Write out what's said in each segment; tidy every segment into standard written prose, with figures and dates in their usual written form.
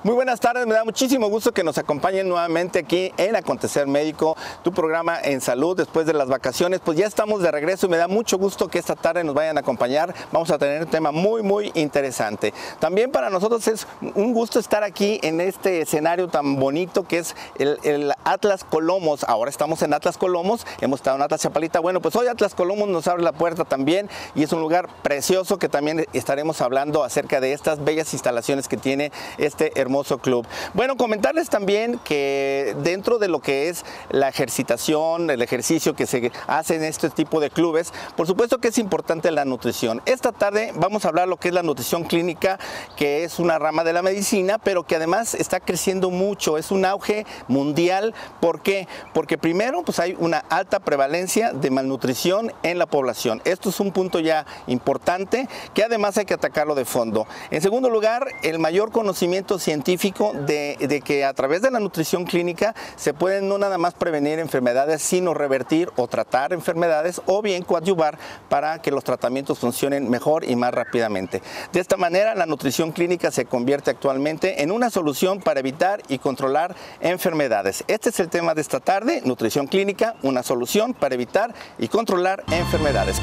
Muy buenas tardes, me da muchísimo gusto que nos acompañen nuevamente aquí en Acontecer Médico, tu programa en salud después de las vacaciones. Pues ya estamos de regreso y me da mucho gusto que esta tarde nos vayan a acompañar. Vamos a tener un tema muy interesante. También para nosotros es un gusto estar aquí en este escenario tan bonito que es el Atlas Colomos. Ahora estamos en Atlas Colomos, hemos estado en Atlas Chapalita. Bueno, pues hoy Atlas Colomos nos abre la puerta también y es un lugar precioso que también estaremos hablando acerca de estas bellas instalaciones que tiene este hermoso club. Bueno, comentarles también que dentro de lo que es la ejercitación, el ejercicio que se hace en este tipo de clubes, por supuesto que es importante la nutrición. Esta tarde vamos a hablar lo que es la nutrición clínica, que es una rama de la medicina, pero que además está creciendo mucho, es un auge mundial. ¿Por qué? Porque primero, pues hay una alta prevalencia de malnutrición en la población. Esto es un punto ya importante que además hay que atacarlo de fondo. En segundo lugar, el mayor conocimiento científico de que a través de la nutrición clínica se pueden no nada más prevenir enfermedades, sino revertir o tratar enfermedades o bien coadyuvar para que los tratamientos funcionen mejor y más rápidamente. De esta manera, la nutrición clínica se convierte actualmente en una solución para evitar y controlar enfermedades. Este es el tema de esta tarde, nutrición clínica, una solución para evitar y controlar enfermedades.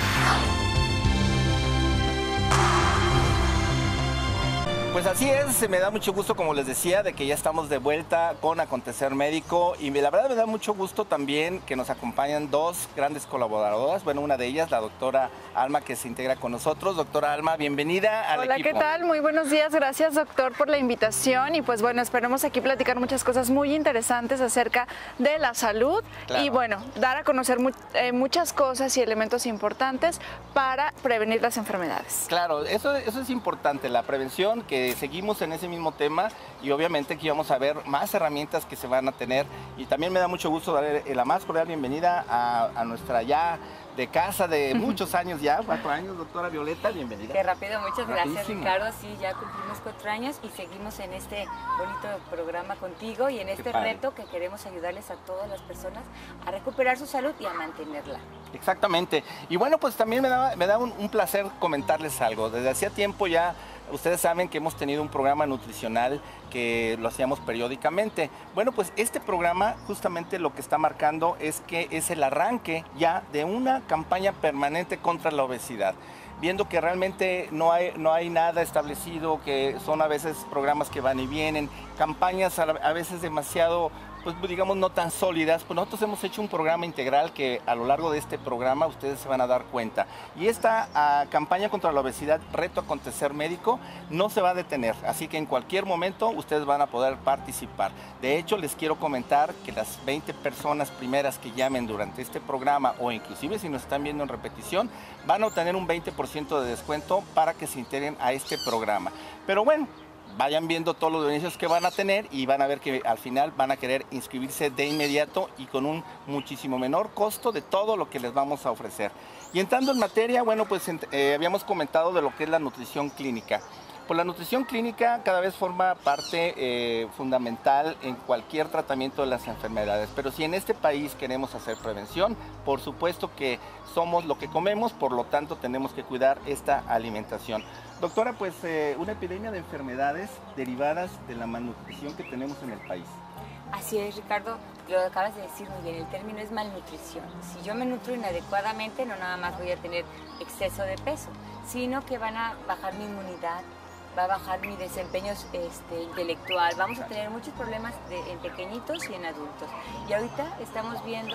Pues así es, me da mucho gusto, como les decía, de que ya estamos de vuelta con Acontecer Médico y la verdad me da mucho gusto también que nos acompañan dos grandes colaboradoras. Bueno, una de ellas, la doctora Alma, que se integra con nosotros. Doctora Alma, bienvenida al equipo. Hola, ¿qué tal? Muy buenos días, gracias doctor por la invitación y pues bueno, esperemos aquí platicar muchas cosas muy interesantes acerca de la salud. Claro. Y bueno, dar a conocer muchas cosas y elementos importantes para prevenir las enfermedades. Claro, eso es importante, la prevención, que seguimos en ese mismo tema y obviamente aquí vamos a ver más herramientas que se van a tener y también me da mucho gusto darle la más cordial bienvenida a nuestra ya de casa de muchos años ya, 4 años, doctora Violeta, bienvenida. Qué rápido, muchas gracias Ricardo, sí, ya cumplimos 4 años y seguimos en este bonito programa contigo y en este reto que queremos ayudarles a todas las personas a recuperar su salud y a mantenerla. Exactamente, y bueno, pues también me da un placer comentarles algo. Desde hacía tiempo ya ustedes saben que hemos tenido un programa nutricional que lo hacíamos periódicamente. Bueno, pues este programa justamente lo que está marcando es que es el arranque ya de una campaña permanente contra la obesidad. Viendo que realmente no hay nada establecido, que son a veces programas que van y vienen, campañas a veces demasiado, pues digamos, no tan sólidas, pues nosotros hemos hecho un programa integral que a lo largo de este programa ustedes se van a dar cuenta. Y esta campaña contra la obesidad, Reto Acontecer Médico, no se va a detener, así que en cualquier momento ustedes van a poder participar. De hecho, les quiero comentar que las 20 personas primeras que llamen durante este programa, o inclusive si nos están viendo en repetición, van a obtener un 20% de descuento para que se integren a este programa. Pero bueno, vayan viendo todos los beneficios que van a tener y van a ver que al final van a querer inscribirse de inmediato y con un muchísimo menor costo de todo lo que les vamos a ofrecer. Y entrando en materia, bueno, pues habíamos comentado de lo que es la nutrición clínica. Pues la nutrición clínica cada vez forma parte fundamental en cualquier tratamiento de las enfermedades, pero si en este país queremos hacer prevención, por supuesto que somos lo que comemos, por lo tanto tenemos que cuidar esta alimentación. Doctora, pues una epidemia de enfermedades derivadas de la malnutrición que tenemos en el país. Así es, Ricardo, lo acabas de decir muy bien, el término es malnutrición. Si yo me nutro inadecuadamente, no nada más voy a tener exceso de peso, sino que van a bajar mi inmunidad, va a bajar mi desempeño intelectual, vamos a tener muchos problemas en pequeñitos y en adultos. Y ahorita estamos viendo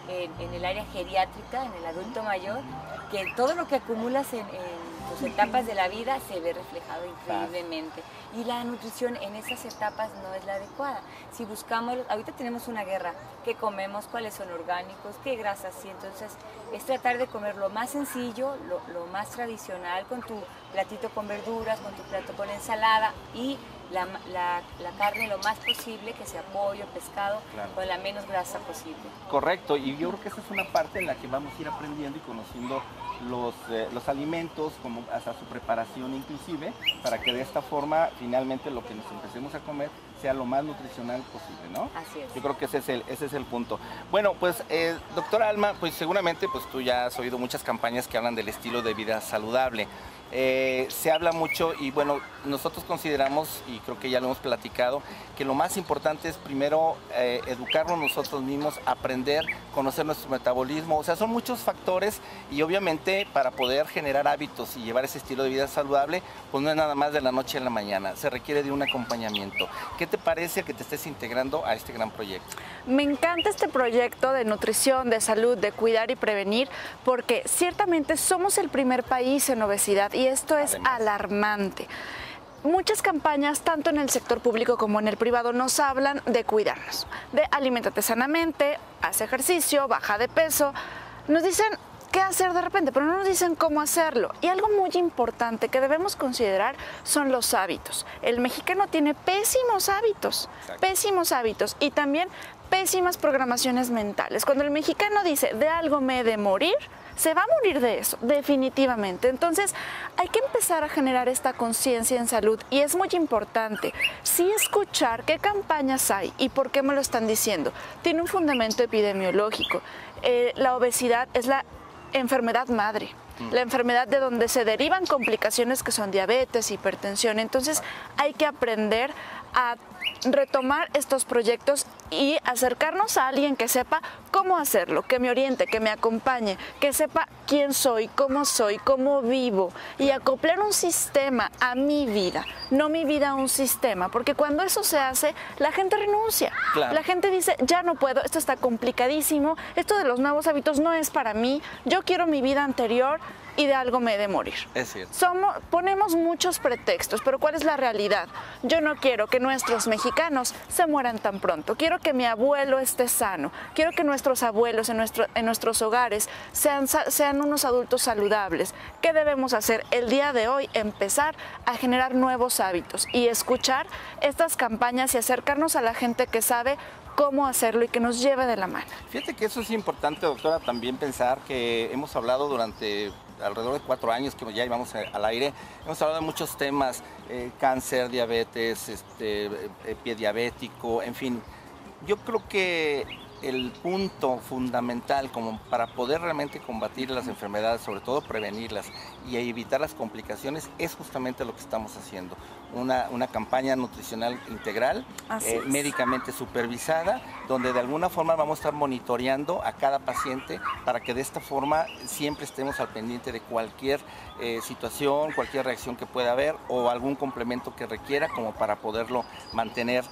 en el área geriátrica, en el adulto mayor, que todo lo que acumulas en tus etapas de la vida se ve reflejado increíblemente. Y la nutrición en esas etapas no es la adecuada. Si buscamos, ahorita tenemos una guerra, ¿qué comemos? ¿Cuáles son orgánicos? ¿Qué grasas? Sí, entonces es tratar de comer lo más sencillo, lo más tradicional, con tu platito con verduras, con tu plato con ensalada y la carne lo más posible, que sea pollo, pescado, con la menos grasa posible. Correcto, y yo creo que esa es una parte en la que vamos a ir aprendiendo y conociendo los alimentos, como hasta su preparación inclusive, para que de esta forma finalmente lo que nos empecemos a comer sea lo más nutricional posible, ¿no? Así es. Yo creo que ese es el punto. Bueno, pues doctora Alma, pues seguramente pues tú ya has oído muchas campañas que hablan del estilo de vida saludable. Se habla mucho y bueno, nosotros consideramos, y creo que ya lo hemos platicado, que lo más importante es primero educarnos nosotros mismos, aprender, conocer nuestro metabolismo. O sea, son muchos factores y obviamente para poder generar hábitos y llevar ese estilo de vida saludable, pues no es nada más de la noche a la mañana, se requiere de un acompañamiento. ¿Qué te parece que te estés integrando a este gran proyecto? Me encanta este proyecto de nutrición, de salud, de cuidar y prevenir, porque ciertamente somos el primer país en obesidad y esto es alarmante. Muchas campañas, tanto en el sector público como en el privado, nos hablan de cuidarnos, de aliméntate sanamente, haz ejercicio, baja de peso. Nos dicen qué hacer de repente, pero no nos dicen cómo hacerlo. Y algo muy importante que debemos considerar son los hábitos. El mexicano tiene pésimos hábitos y también pésimas programaciones mentales. Cuando el mexicano dice de algo me he de morir, se va a morir de eso, definitivamente. Entonces, hay que empezar a generar esta conciencia en salud y es muy importante sí escuchar qué campañas hay y por qué me lo están diciendo. Tiene un fundamento epidemiológico. La obesidad es la enfermedad madre, la enfermedad de donde se derivan complicaciones que son diabetes, hipertensión. Entonces, hay que aprender a retomar estos proyectos y acercarnos a alguien que sepa cómo hacerlo, que me oriente, que me acompañe, que sepa quién soy, cómo vivo y acoplar un sistema a mi vida, no mi vida a un sistema, porque cuando eso se hace, la gente renuncia. Claro. La gente dice, ya no puedo, esto está complicadísimo, esto de los nuevos hábitos no es para mí, yo quiero mi vida anterior y de algo me he de morir. Es cierto. Ponemos muchos pretextos, pero ¿cuál es la realidad? Yo no quiero que nuestros mexicanos se mueran tan pronto. Quiero que mi abuelo esté sano. Quiero que nuestros abuelos en nuestros hogares sean unos adultos saludables. ¿Qué debemos hacer el día de hoy? Empezar a generar nuevos hábitos y escuchar estas campañas y acercarnos a la gente que sabe cómo hacerlo y que nos lleve de la mano. Fíjate que eso es importante, doctora, también pensar que hemos hablado durante alrededor de 4 años que ya íbamos al aire, hemos hablado de muchos temas, cáncer, diabetes, pie diabético, en fin. Yo creo que el punto fundamental como para poder realmente combatir las enfermedades, sobre todo prevenirlas y evitar las complicaciones, es justamente lo que estamos haciendo. Una campaña nutricional integral, médicamente supervisada, donde de alguna forma vamos a estar monitoreando a cada paciente para que de esta forma siempre estemos al pendiente de cualquier situación, cualquier reacción que pueda haber o algún complemento que requiera como para poderlo mantener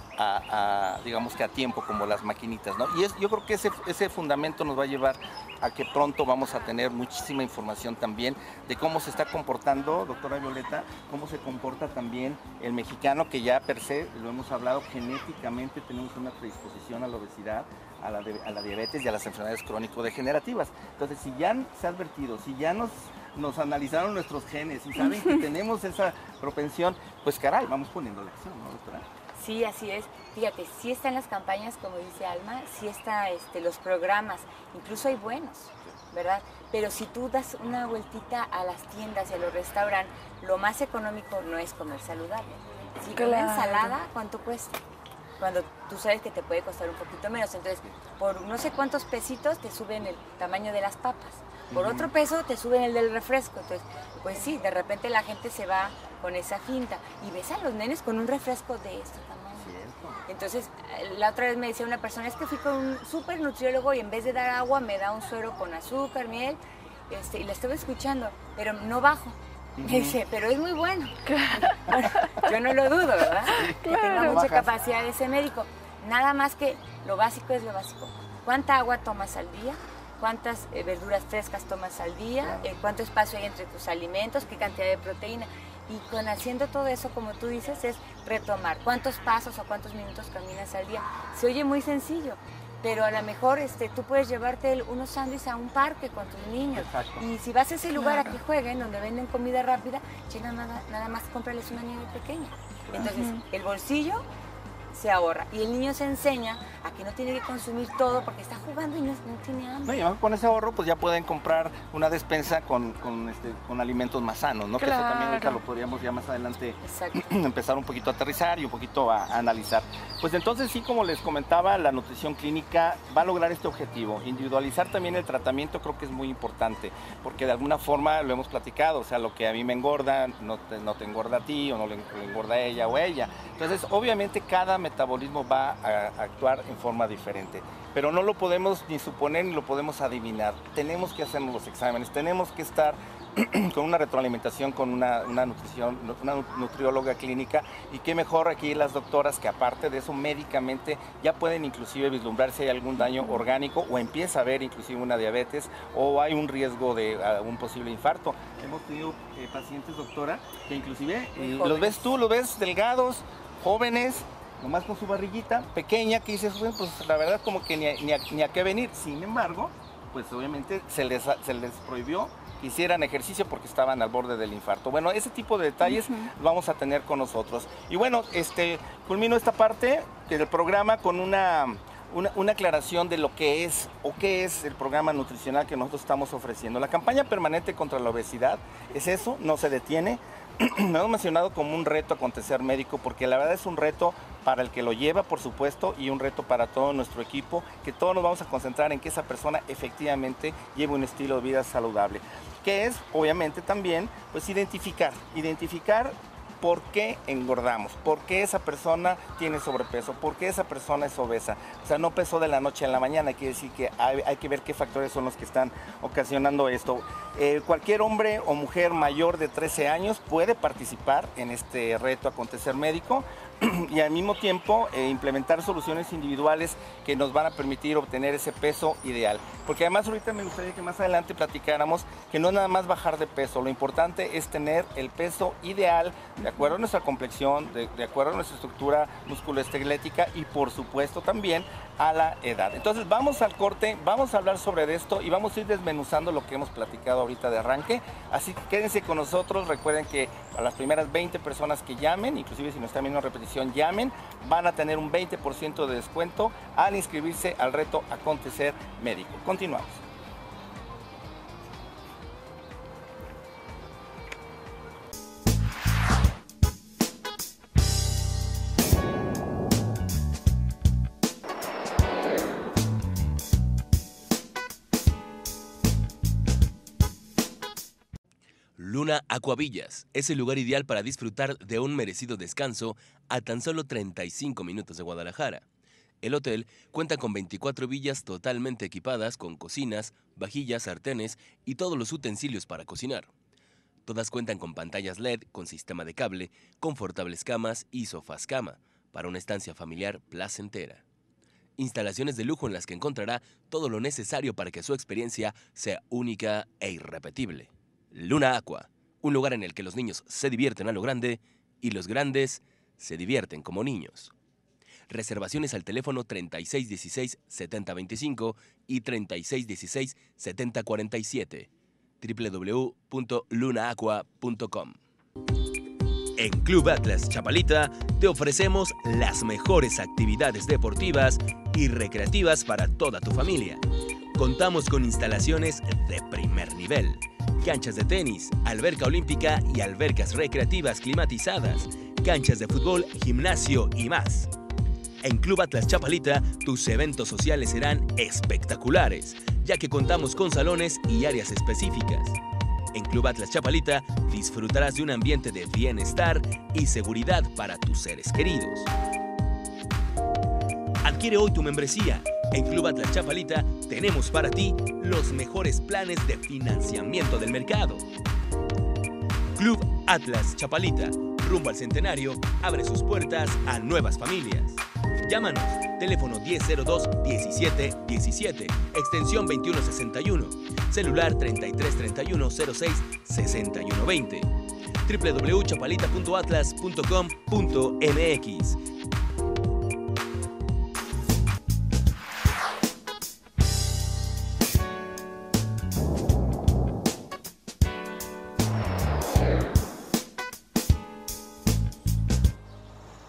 digamos que a tiempo, como las maquinitas, ¿no? Y yo creo que ese fundamento nos va a llevar a que pronto vamos a tener muchísima información también de cómo se está comportando, doctora Violeta, cómo se comporta también el mexicano, que ya per se, lo hemos hablado, genéticamente tenemos una predisposición a la obesidad, a la diabetes y a las enfermedades crónico-degenerativas. Entonces, si ya se ha advertido, si ya nos analizaron nuestros genes y saben que tenemos esa propensión, pues caray, vamos poniendo la acción, ¿no, doctora? Sí, así es. Fíjate, sí están las campañas, como dice Alma, sí están los programas, incluso hay buenos, ¿verdad? Pero si tú das una vueltita a las tiendas y a los restaurantes, lo más económico no es comer saludable. Si una ensalada, ¿cuánto cuesta? Cuando tú sabes que te puede costar un poquito menos. Entonces, por no sé cuántos pesitos te suben el tamaño de las papas. Por otro peso te suben el del refresco. Entonces, pues sí, de repente la gente se va con esa finta. Y ves a los nenes con un refresco de este tamaño. Entonces, la otra vez me decía una persona, es que fui con un súper nutriólogo y en vez de dar agua me da un suero con azúcar, miel, y la estuve escuchando, pero no bajo. Me dice, pero es muy bueno. Bueno, yo no lo dudo, ¿verdad? Que tenga mucha capacidad ese médico. Nada más que lo básico es lo básico. ¿Cuánta agua tomas al día? ¿Cuántas verduras frescas tomas al día? ¿Cuánto espacio hay entre tus alimentos? ¿Qué cantidad de proteína? Y haciendo todo eso, como tú dices, es retomar. ¿Cuántos pasos o cuántos minutos caminas al día? Se oye muy sencillo, pero a lo mejor tú puedes llevarte unos sándwiches a un parque con tus niños. Exacto. Y si vas a ese lugar a que jueguen, donde venden comida rápida, nada más cómprales una nieve pequeña. Entonces, el bolsillo se ahorra y el niño se enseña a que no tiene que consumir todo porque está jugando y no tiene hambre. No, y con ese ahorro pues ya pueden comprar una despensa con alimentos más sanos, ¿no? Claro. Que eso también ahorita lo podríamos ya más adelante empezar un poquito a aterrizar y un poquito a analizar. Pues entonces sí, como les comentaba, la nutrición clínica va a lograr este objetivo. Individualizar también el tratamiento creo que es muy importante, porque de alguna forma lo hemos platicado, o sea, lo que a mí me engorda no te engorda a ti o no le engorda a ella o a ella. Entonces, obviamente cada metabolismo va a actuar en forma diferente, pero no lo podemos ni suponer ni lo podemos adivinar. Tenemos que hacernos los exámenes, tenemos que estar con una retroalimentación con una nutrióloga clínica, y qué mejor aquí las doctoras que aparte de eso médicamente ya pueden inclusive vislumbrar si hay algún daño orgánico o empieza a haber inclusive una diabetes o hay un riesgo de un posible infarto. Hemos tenido pacientes, doctora, que inclusive los ves delgados, jóvenes, nomás con su barriguita pequeña, que dices, bueno, pues la verdad como que ni a qué venir. Sin embargo, pues obviamente se les prohibió que hicieran ejercicio porque estaban al borde del infarto. Bueno, ese tipo de detalles vamos a tener con nosotros. Y bueno, culmino esta parte del programa con una aclaración de lo que es o qué es el programa nutricional que nosotros estamos ofreciendo. La campaña permanente contra la obesidad es eso, no se detiene. Lo hemos mencionado como un reto acontecer médico, porque la verdad es un reto para el que lo lleva, por supuesto, y un reto para todo nuestro equipo, que todos nos vamos a concentrar en que esa persona efectivamente lleve un estilo de vida saludable, que es obviamente también pues identificar por qué engordamos, por qué esa persona tiene sobrepeso, por qué esa persona es obesa. O sea, no pesó de la noche a la mañana, quiere decir que hay que ver qué factores son los que están ocasionando esto. Cualquier hombre o mujer mayor de 13 años puede participar en este reto acontecer médico y al mismo tiempo implementar soluciones individuales que nos van a permitir obtener ese peso ideal. Porque además ahorita me gustaría que más adelante platicáramos que no es nada más bajar de peso, lo importante es tener el peso ideal de acuerdo a nuestra complexión, de acuerdo a nuestra estructura musculoesquelética y por supuesto también a la edad. Entonces vamos al corte, vamos a hablar sobre esto y vamos a ir desmenuzando lo que hemos platicado ahorita de arranque. Así que quédense con nosotros, recuerden que a las primeras 20 personas que llamen, inclusive si no están viendo repetición, llamen, van a tener un 20% de descuento al inscribirse al reto Acontecer Médico. Continuamos. Luna Aquavillas es el lugar ideal para disfrutar de un merecido descanso a tan solo 35 minutos de Guadalajara. El hotel cuenta con 24 villas totalmente equipadas con cocinas, vajillas, sartenes y todos los utensilios para cocinar. Todas cuentan con pantallas LED con sistema de cable, confortables camas y sofás cama para una estancia familiar placentera. Instalaciones de lujo en las que encontrará todo lo necesario para que su experiencia sea única e irrepetible. Luna Aqua, un lugar en el que los niños se divierten a lo grande y los grandes se divierten como niños. Reservaciones al teléfono 3616-7025 y 3616-7047. www.lunaaqua.com. En Club Atlas Chapalita te ofrecemos las mejores actividades deportivas y recreativas para toda tu familia. Contamos con instalaciones de primer nivel, canchas de tenis, alberca olímpica y albercas recreativas climatizadas, canchas de fútbol, gimnasio y más. En Club Atlas Chapalita, tus eventos sociales serán espectaculares, ya que contamos con salones y áreas específicas. En Club Atlas Chapalita disfrutarás de un ambiente de bienestar y seguridad para tus seres queridos. Adquiere hoy tu membresía. En Club Atlas Chapalita tenemos para ti los mejores planes de financiamiento del mercado. Club Atlas Chapalita, rumbo al centenario, abre sus puertas a nuevas familias. Llámanos, teléfono 1002-1717, extensión 2161, celular 3331-06-6120, www.chapalita.atlas.com.mx.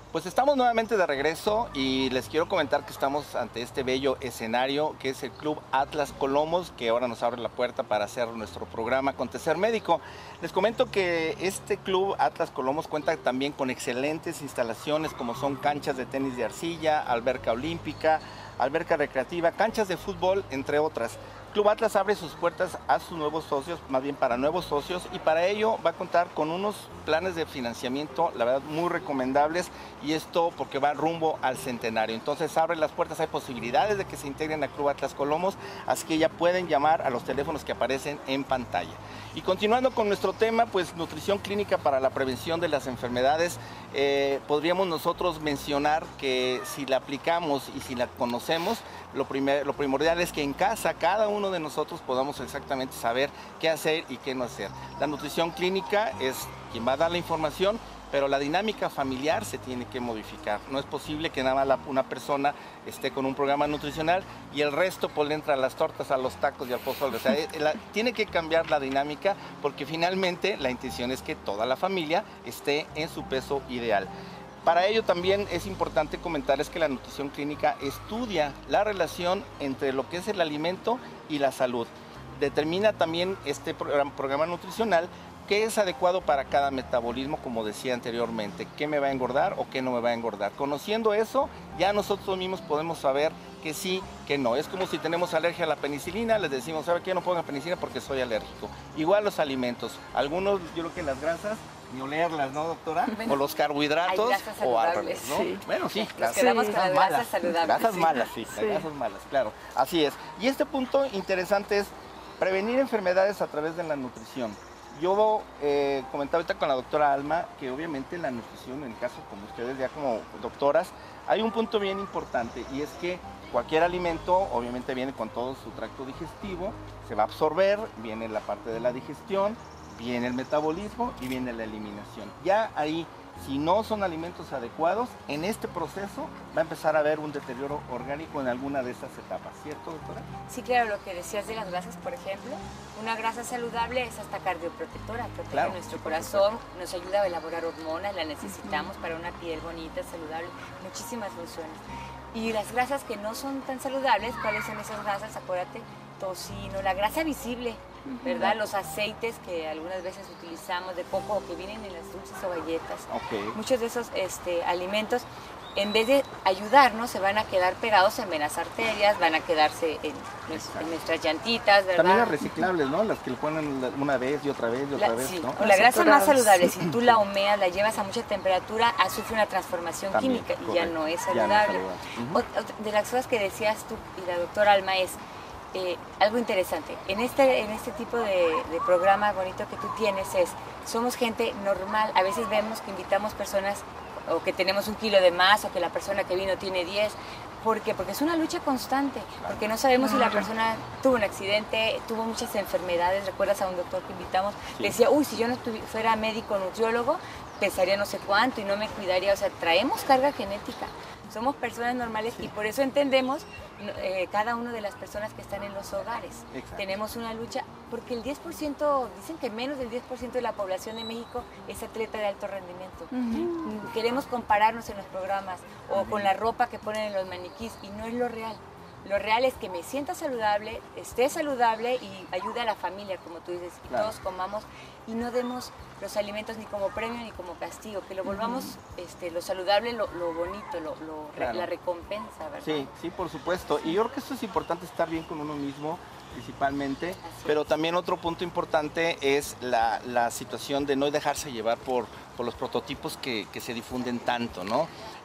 Pues estamos nuevamente de regreso y les quiero comentar que estamos ante este bello escenario que es el Club Atlas Colomos, que ahora nos abre la puerta para hacer nuestro programa Acontecer Médico. Les comento que este Club Atlas Colomos cuenta también con excelentes instalaciones como son canchas de tenis de arcilla, alberca olímpica, alberca recreativa, canchas de fútbol, entre otras. Club Atlas abre sus puertas a sus nuevos socios, más bien para nuevos socios, y para ello va a contar con unos planes de financiamiento, la verdad, muy recomendables, y esto porque va rumbo al centenario. Entonces abre las puertas, hay posibilidades de que se integren a Club Atlas Colomos, así que ya pueden llamar a los teléfonos que aparecen en pantalla. Y continuando con nuestro tema, pues nutrición clínica para la prevención de las enfermedades, podríamos nosotros mencionar que si la aplicamos y si la conocemos, lo primordial es que en casa cada uno de nosotros podamos exactamente saber qué hacer y qué no hacer. La nutrición clínica es quien va a dar la información, pero la dinámica familiar se tiene que modificar. No es posible que nada más una persona esté con un programa nutricional y el resto pues le entra a las tortas, a los tacos y al pozole. O sea, tiene que cambiar la dinámica porque finalmente la intención es que toda la familia esté en su peso ideal. Para ello también es importante comentarles que la nutrición clínica estudia la relación entre lo que es el alimento y la salud. Determina también este programa nutricional qué es adecuado para cada metabolismo, como decía anteriormente, qué me va a engordar o qué no me va a engordar. Conociendo eso, ya nosotros mismos podemos saber que sí, que no. Es como si tenemos alergia a la penicilina, les decimos, ¿sabe qué? No pongan penicilina porque soy alérgico. Igual los alimentos, algunos, yo creo que las grasas, ni olerlas, ¿no, doctora? Bueno, o los carbohidratos, o al revés, ¿no? Sí. Bueno, sí, Nos quedamos con las grasas saludables. Grasas malas, sí, las grasas malas, claro. Así es. Y este punto interesante es prevenir enfermedades a través de la nutrición. Yo comentaba ahorita con la doctora Alma que obviamente la nutrición, en el caso como ustedes ya como doctoras, hay un punto bien importante y es que cualquier alimento obviamente viene con todo su tracto digestivo, se va a absorber, viene la parte de la digestión, viene el metabolismo y viene la eliminación. Ya ahí, si no son alimentos adecuados, en este proceso va a empezar a haber un deterioro orgánico en alguna de esas etapas, ¿cierto, doctora? Sí, claro, lo que decías de las grasas, por ejemplo, una grasa saludable es hasta cardioprotectora, protege nuestro corazón, nos ayuda a elaborar hormonas, la necesitamos para una piel bonita, saludable, muchísimas funciones. Y las grasas que no son tan saludables, ¿cuáles son esas grasas? Acuérdate, tocino, la grasa visible, ¿verdad? Los aceites que algunas veces utilizamos de coco o que vienen en las dulces o galletas. Muchos de esos alimentos, en vez de ayudarnos, se van a quedar pegados en venas arterias, van a quedarse en nuestras llantitas, ¿verdad? También las reciclables, ¿no? Las que le ponen una vez y otra vez y otra vez, sí, ¿no? La grasa más saludable, si tú la humeas, la llevas a mucha temperatura, sufre una transformación También, química correcto. y ya no es saludable. De las cosas que decías tú y la doctora Alma es algo interesante. En este tipo de programa bonito que tú tienes somos gente normal. A veces vemos que invitamos personas o que tenemos 1 kilo de más o que la persona que vino tiene 10. ¿Por qué? Porque es una lucha constante, porque no sabemos si la persona tuvo un accidente, tuvo muchas enfermedades. ¿Recuerdas a un doctor que invitamos? Sí. Decía, uy, si yo no fuera médico nutriólogo, pesaría no sé cuánto y no me cuidaría. O sea, traemos carga genética. Somos personas normales y por eso entendemos cada una de las personas que están en los hogares. Exacto. Tenemos una lucha, porque el 10%, dicen que menos del 10% de la población de México es atleta de alto rendimiento. Queremos compararnos en los programas o con la ropa que ponen en los maniquís y no es lo real. Lo real es que me sienta saludable, esté saludable y ayude a la familia, como tú dices, y todos comamos y no demos los alimentos ni como premio ni como castigo, que lo volvamos lo saludable, lo bonito, la recompensa, ¿verdad? Sí, sí, por supuesto. Y yo creo que esto es importante, estar bien con uno mismo, principalmente, pero también otro punto importante es la situación de no dejarse llevar por los prototipos que se difunden tanto, ¿no?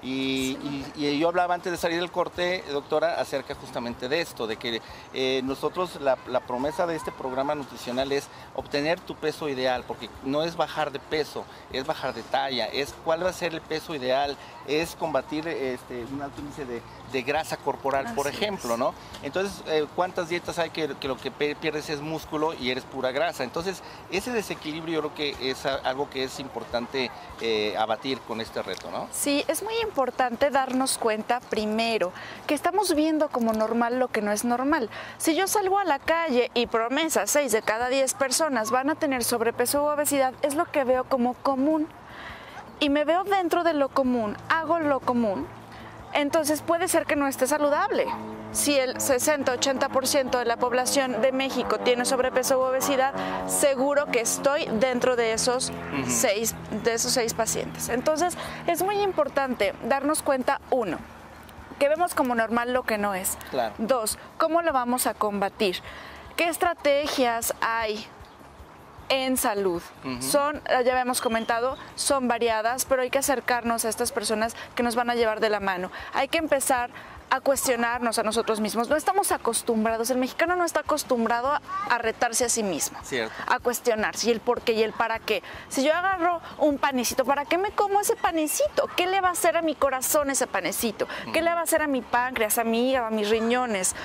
Y yo hablaba antes de salir del corte, doctora, acerca justamente de esto, de que nosotros la promesa de este programa nutricional es obtener tu peso ideal, porque no es bajar de peso, es bajar de talla, es cuál va a ser el peso ideal, es combatir un alto índice de grasa corporal, por ejemplo, ¿no? Entonces, ¿cuántas dietas hay que lo que pierdes es músculo y eres pura grasa? Entonces, ese desequilibrio yo creo que es algo que es importante abatir con este reto, ¿no? Sí, es muy importante darnos cuenta primero que estamos viendo como normal lo que no es normal. Si yo salgo a la calle y promesa 6 de cada 10 personas van a tener sobrepeso u obesidad, es lo que veo como común. Y me veo dentro de lo común, hago hago lo común, entonces puede ser que no esté saludable. Si el 60-80% de la población de México tiene sobrepeso u obesidad, seguro que estoy dentro de esos seis pacientes. Entonces, es muy importante darnos cuenta, uno, que vemos como normal lo que no es. Claro. Dos, ¿cómo lo vamos a combatir? ¿Qué estrategias hay en salud? Son, ya habíamos comentado, son variadas, pero hay que acercarnos a estas personas que nos van a llevar de la mano. Hay que empezar a cuestionarnos a nosotros mismos. No estamos acostumbrados, el mexicano no está acostumbrado a retarse a sí mismo, a cuestionarse, y el por qué y el para qué. Si yo agarro un panecito, ¿para qué me como ese panecito? ¿Qué le va a hacer a mi corazón ese panecito? ¿Qué le va a hacer a mi páncreas, a mi hígado, a mis riñones?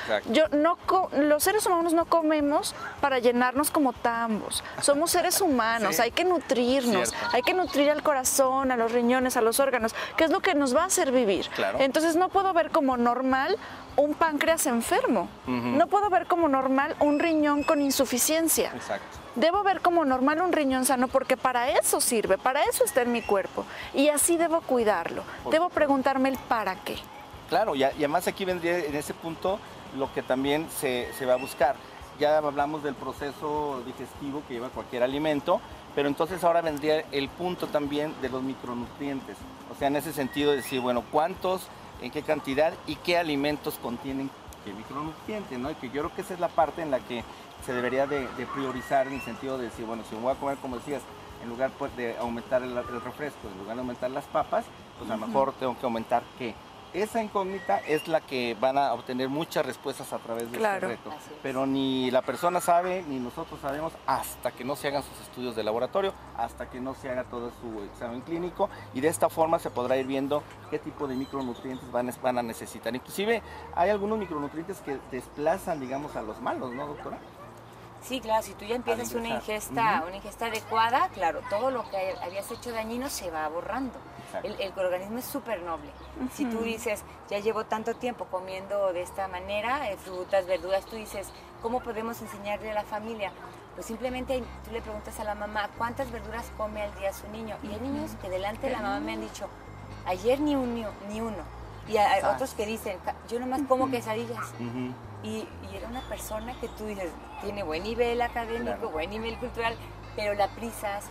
Los seres humanos no comemos para llenarnos como tambos. Somos seres humanos, hay que nutrirnos, hay que nutrir al corazón, a los riñones, a los órganos, que es lo que nos va a hacer vivir. Entonces no puedo ver como normal un páncreas enfermo. No puedo ver como normal un riñón con insuficiencia. Debo ver como normal un riñón sano, porque para eso sirve, para eso está en mi cuerpo. Y así debo cuidarlo. Debo preguntarme el para qué. Claro, y además aquí vendría en ese punto lo que también se va a buscar. Ya hablamos del proceso digestivo que lleva cualquier alimento, pero entonces ahora vendría el punto también de los micronutrientes. O sea, en ese sentido decir, bueno, ¿cuántos, en qué cantidad y qué alimentos contienen qué micronutrientes, ¿no? Y que yo creo que esa es la parte en la que se debería de priorizar, en el sentido de decir, bueno, si me voy a comer, como decías, en lugar pues, de aumentar el refresco, en lugar de aumentar las papas, pues a lo mejor tengo que aumentar qué. Esa incógnita es la que van a obtener muchas respuestas a través de este reto. Pero ni la persona sabe, ni nosotros sabemos, hasta que no se hagan sus estudios de laboratorio, hasta que no se haga todo su examen clínico, y de esta forma se podrá ir viendo qué tipo de micronutrientes van a necesitar. Inclusive hay algunos micronutrientes que desplazan, digamos, a los malos, ¿no, doctora? Sí, claro, si tú ya empiezas una ingesta adecuada, claro, todo lo que habías hecho dañino se va borrando. El organismo es súper noble. Si tú dices, ya llevo tanto tiempo comiendo de esta manera, frutas, verduras, tú dices, ¿cómo podemos enseñarle a la familia? Pues simplemente tú le preguntas a la mamá, ¿cuántas verduras come al día su niño? Y hay niños que delante de la mamá me han dicho, ayer ni uno. Y hay otros que dicen, yo nomás como quesadillas. Y era una persona que tú dices, tiene buen nivel académico, buen nivel cultural, pero la prisas,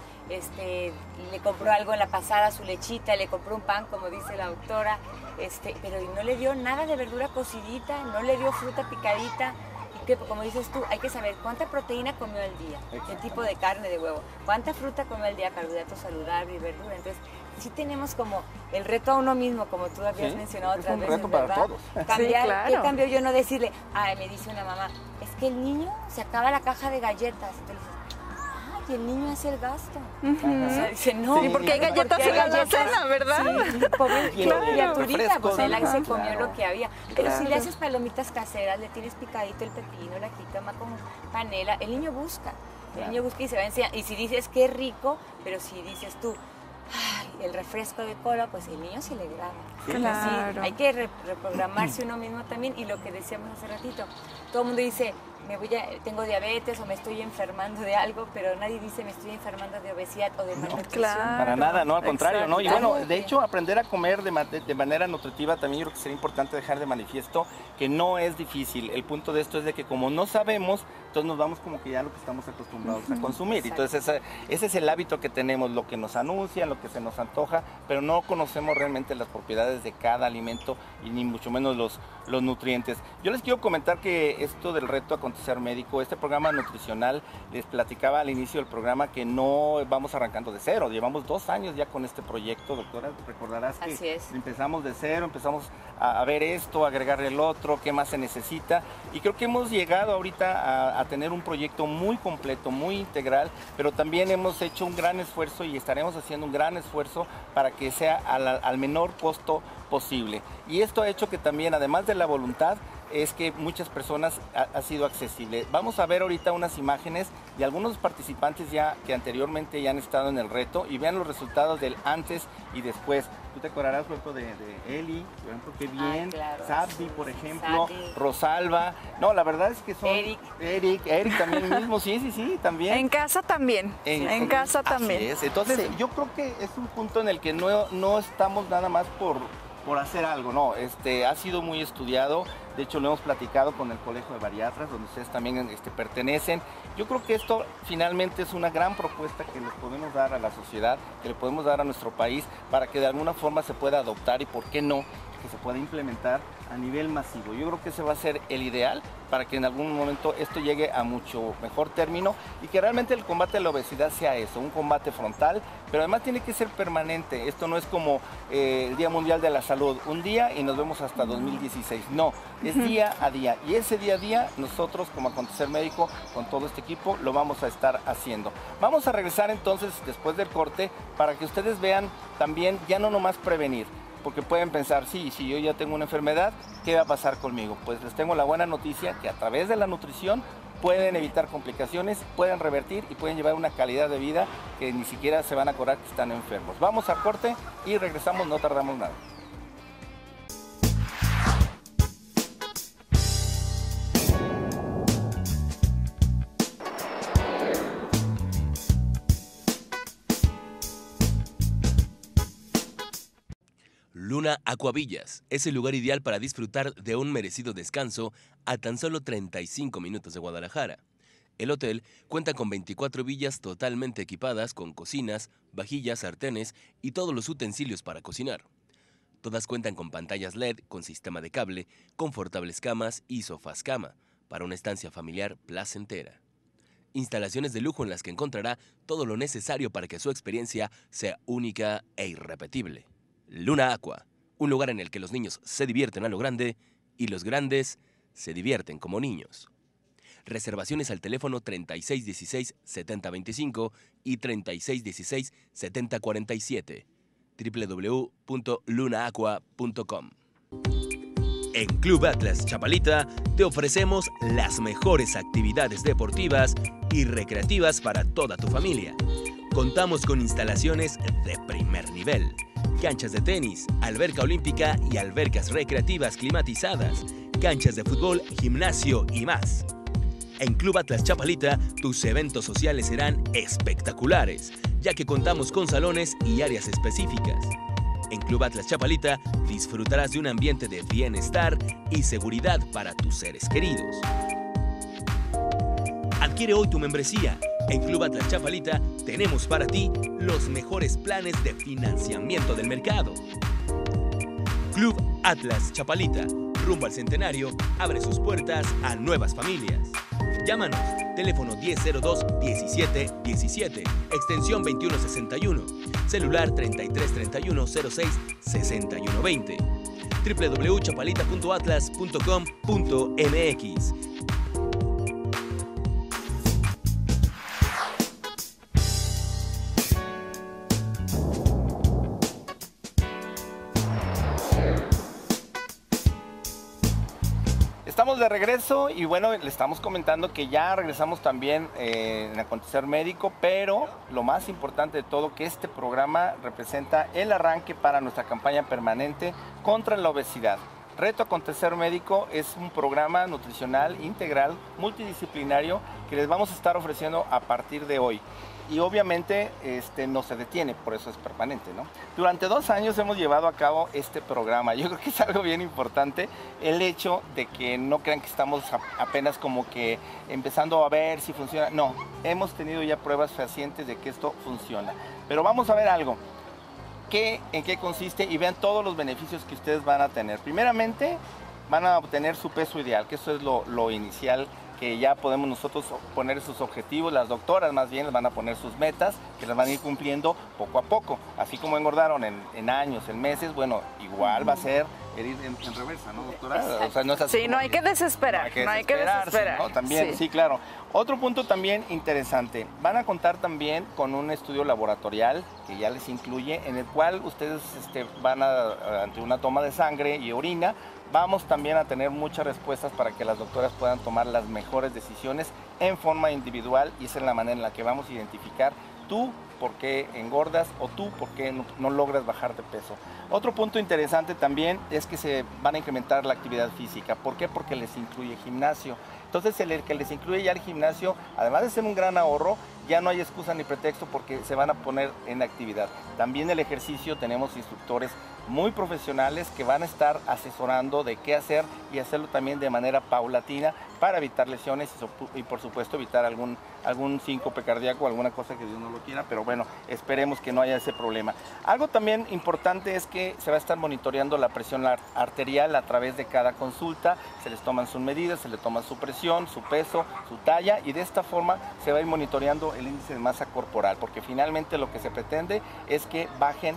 le compró algo en la pasada, su lechita, le compró un pan, como dice la doctora, pero no le dio nada de verdura cocidita, no le dio fruta picadita. Y que, como dices tú, hay que saber cuánta proteína comió al día, qué tipo de carne, de huevo, cuánta fruta comió al día, carbohidratos saludables y verdura. Entonces, sí tenemos como el reto a uno mismo, como tú habías mencionado otras veces, reto para todos. Cambiar, ¿qué cambio yo no decirle? Me dice una mamá, es que el niño se acaba la caja de galletas. Entonces, y el niño hace el gasto. O sea, dice, no. Sí, porque hay galletas en la cena, ¿verdad? Sí, pobre criaturita, pues él se comió lo que había. Pero si le haces palomitas caseras, le tienes picadito el pepino, la jícama con panela, el niño busca. El niño busca y se va a enseñar. Y si dices, qué rico, pero si dices tú, el refresco de cola, pues el niño se le graba. Claro. Sí, hay que reprogramarse uno mismo también. Y lo que decíamos hace ratito, todo el mundo dice, tengo diabetes o me estoy enfermando de algo, pero nadie dice me estoy enfermando de obesidad o de malnutrición. Para nada, no, al contrario, ¿no? Y bueno, de hecho, aprender a comer de manera nutritiva también yo creo que sería importante dejar de manifiesto que no es difícil. El punto de esto es de que como no sabemos, entonces nos vamos como que ya a lo que estamos acostumbrados a consumir. Entonces ese es el hábito que tenemos, lo que nos anuncian, lo que se nos antoja, pero no conocemos realmente las propiedades de cada alimento y ni mucho menos los nutrientes. Yo les quiero comentar que esto del reto Acontecer Médico, este programa nutricional, les platicaba al inicio del programa que no vamos arrancando de cero, llevamos 2 años ya con este proyecto, doctora, recordarás que empezamos de cero, empezamos a ver esto, a agregarle el otro, qué más se necesita, y creo que hemos llegado ahorita a tener un proyecto muy completo, muy integral, pero también hemos hecho un gran esfuerzo y estaremos haciendo un gran esfuerzo para que sea al menor costo posible. Y esto ha hecho que también, además de la voluntad, es que muchas personas ha sido accesible. Vamos a ver ahorita unas imágenes de algunos participantes ya que anteriormente ya han estado en el reto y vean los resultados del antes y después. Tú te acordarás, por ejemplo, de Eli, por ejemplo, qué bien, claro, Sabdi, sí, por ejemplo, Sabdi. Rosalba. No, la verdad es que son... Eric también mismo, sí, también. En casa también, en casa también. Así es. Entonces, sí. yo creo que es un punto en el que no estamos nada más por hacer algo, no, ha sido muy estudiado, de hecho lo hemos platicado con el Colegio de Bariatras, donde ustedes también pertenecen. Yo creo que esto finalmente es una gran propuesta que les podemos dar a la sociedad, que le podemos dar a nuestro país, para que de alguna forma se pueda adoptar y, ¿por qué no?, que se pueda implementar a nivel masivo. Yo creo que ese va a ser el ideal para que en algún momento esto llegue a mucho mejor término y que realmente el combate a la obesidad sea eso, un combate frontal, pero además tiene que ser permanente. Esto no es como el Día Mundial de la Salud, un día y nos vemos hasta 2016. No, es día a día. Y ese día a día nosotros como Acontecer Médico, con todo este equipo, lo vamos a estar haciendo. Vamos a regresar entonces después del corte para que ustedes vean también, ya no nomás prevenir, porque pueden pensar, sí, si yo ya tengo una enfermedad, ¿qué va a pasar conmigo? Pues les tengo la buena noticia que a través de la nutrición pueden evitar complicaciones, pueden revertir y pueden llevar una calidad de vida que ni siquiera se van a acordar que están enfermos. Vamos al corte y regresamos, no tardamos nada. Luna Acuavillas es el lugar ideal para disfrutar de un merecido descanso a tan solo 35 minutos de Guadalajara. El hotel cuenta con 24 villas totalmente equipadas con cocinas, vajillas, sartenes y todos los utensilios para cocinar. Todas cuentan con pantallas LED con sistema de cable, confortables camas y sofás cama para una estancia familiar placentera. Instalaciones de lujo en las que encontrará todo lo necesario para que su experiencia sea única e irrepetible. Luna Aqua, un lugar en el que los niños se divierten a lo grande y los grandes se divierten como niños. Reservaciones al teléfono 3616-7025 y 3616-7047. www.lunaaqua.com. En Club Atlas Chapalita te ofrecemos las mejores actividades deportivas y recreativas para toda tu familia. Contamos con instalaciones de primer nivel, canchas de tenis, alberca olímpica y albercas recreativas climatizadas, canchas de fútbol, gimnasio y más. En Club Atlas Chapalita, tus eventos sociales serán espectaculares, ya que contamos con salones y áreas específicas. En Club Atlas Chapalita disfrutarás de un ambiente de bienestar y seguridad para tus seres queridos. Adquiere hoy tu membresía. En Club Atlas Chapalita tenemos para ti los mejores planes de financiamiento del mercado. Club Atlas Chapalita, rumbo al centenario, abre sus puertas a nuevas familias. Llámanos, teléfono 1002-1717, extensión 2161, celular 3331-06-6120, www.chapalita.atlas.com.mx. Estamos de regreso y bueno, le estamos comentando que ya regresamos también en Acontecer Médico, pero lo más importante de todo, que este programa representa el arranque para nuestra campaña permanente contra la obesidad. Reto Acontecer Médico es un programa nutricional integral, multidisciplinario, que les vamos a estar ofreciendo a partir de hoy. Y obviamente no se detiene, por eso es permanente, ¿no? Durante 2 años hemos llevado a cabo este programa. Yo creo que es algo bien importante el hecho de que no crean que estamos apenas como que empezando a ver si funciona. No, hemos tenido ya pruebas fehacientes de que esto funciona. Pero vamos a ver algo. ¿En qué consiste? Y vean todos los beneficios que ustedes van a tener. Primeramente, van a obtener su peso ideal, que eso es lo inicial, que ya podemos nosotros poner sus objetivos, las doctoras más bien les van a poner sus metas, que las van a ir cumpliendo poco a poco. Así como engordaron en años, en meses, bueno, igual va a ser ir en reversa, ¿no, doctora? O sea, no es así sí, no hay que desesperar, no hay que desesperar. ¿no? También, sí, claro. Otro punto también interesante, van a contar también con un estudio laboratorial que ya les incluye, en el cual ustedes van ante una toma de sangre y orina, vamos también a tener muchas respuestas para que las doctoras puedan tomar las mejores decisiones en forma individual, y esa es la manera en la que vamos a identificar tú por qué engordas o tú por qué no logras bajar de peso. Otro punto interesante también es que se van a incrementar la actividad física. ¿Por qué? Porque les incluye gimnasio. Entonces el que les incluye ya el gimnasio, además de ser un gran ahorro, ya no hay excusa ni pretexto porque se van a poner en actividad. También el ejercicio, tenemos instructores muy profesionales que van a estar asesorando de qué hacer y hacerlo también de manera paulatina para evitar lesiones y por supuesto evitar algún síncope cardíaco, alguna cosa que Dios no lo quiera, pero bueno, esperemos que no haya ese problema. Algo también importante es que se va a estar monitoreando la presión arterial a través de cada consulta, se les toman sus medidas, se les toma su presión, su peso, su talla, y de esta forma se va a ir monitoreando el índice de masa corporal, porque finalmente lo que se pretende es que bajen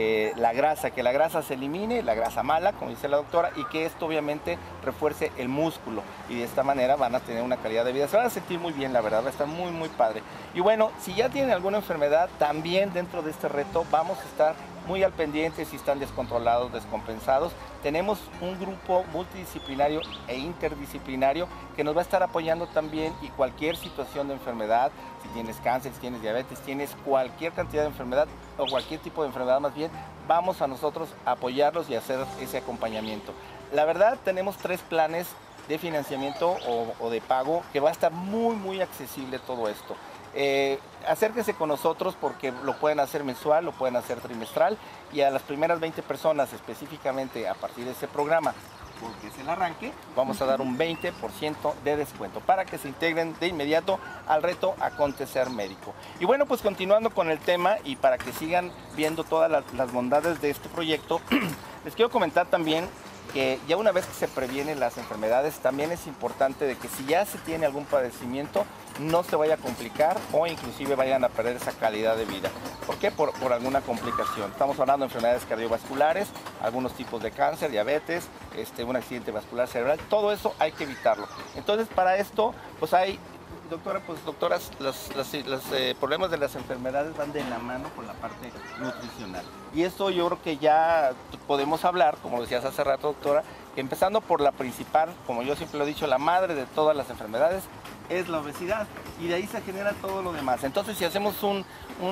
la grasa, que la grasa se elimine, la grasa mala, como dice la doctora, y que esto obviamente refuerce el músculo, y de esta manera van a tener una calidad de vida, se van a sentir muy bien, la verdad, va a estar muy muy padre. Y bueno, si ya tienen alguna enfermedad, también dentro de este reto vamos a estar muy al pendiente si están descontrolados, descompensados. Tenemos un grupo multidisciplinario e interdisciplinario que nos va a estar apoyando también, y cualquier situación de enfermedad, si tienes cáncer, si tienes diabetes, tienes cualquier cantidad de enfermedad o cualquier tipo de enfermedad más bien, vamos a nosotros a apoyarlos y hacer ese acompañamiento. La verdad, tenemos 3 planes de financiamiento o de pago que va a estar muy muy accesible todo esto. Acérquense con nosotros porque lo pueden hacer mensual, lo pueden hacer trimestral, y a las primeras 20 personas específicamente a partir de este programa, porque es el arranque, vamos a dar un 20% de descuento para que se integren de inmediato al reto Acontecer Médico. Y bueno, pues continuando con el tema y para que sigan viendo todas las bondades de este proyecto, les quiero comentar también que ya una vez que se previenen las enfermedades, también es importante de que si ya se tiene algún padecimiento, no se vaya a complicar o inclusive vayan a perder esa calidad de vida. ¿Por qué? Por alguna complicación. Estamos hablando de enfermedades cardiovasculares, algunos tipos de cáncer, diabetes, un accidente vascular cerebral, todo eso hay que evitarlo. Entonces, para esto, pues hay... Doctora, pues doctoras, los problemas de las enfermedades van de la mano con la parte nutricional. Y esto yo creo que ya podemos hablar, como decías hace rato, doctora, que empezando por la principal, como yo siempre lo he dicho, la madre de todas las enfermedades es la obesidad. Y de ahí se genera todo lo demás. Entonces, si hacemos un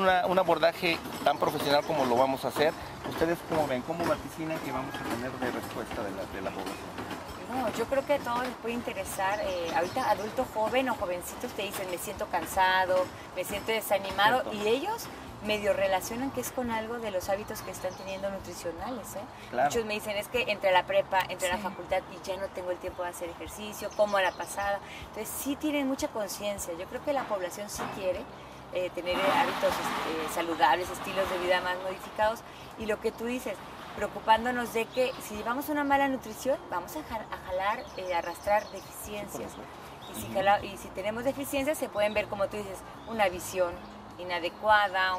abordaje tan profesional como lo vamos a hacer, ¿ustedes cómo ven? ¿Cómo vaticinan que vamos a tener de respuesta de la población? No, yo creo que a todos les puede interesar. Ahorita adulto joven o jovencitos te dicen me siento cansado, me siento desanimado, y ellos medio relacionan que es con algo de los hábitos que están teniendo nutricionales. Claro. Muchos me dicen es que entre la prepa, entre la facultad y ya no tengo el tiempo de hacer ejercicio, como a la pasada. Entonces sí tienen mucha conciencia. Yo creo que la población sí quiere tener hábitos saludables, estilos de vida más modificados, y lo que tú dices, preocupándonos de que si llevamos una mala nutrición, vamos a jalar, arrastrar deficiencias. Y si tenemos deficiencias, se pueden ver, como tú dices, una visión inadecuada,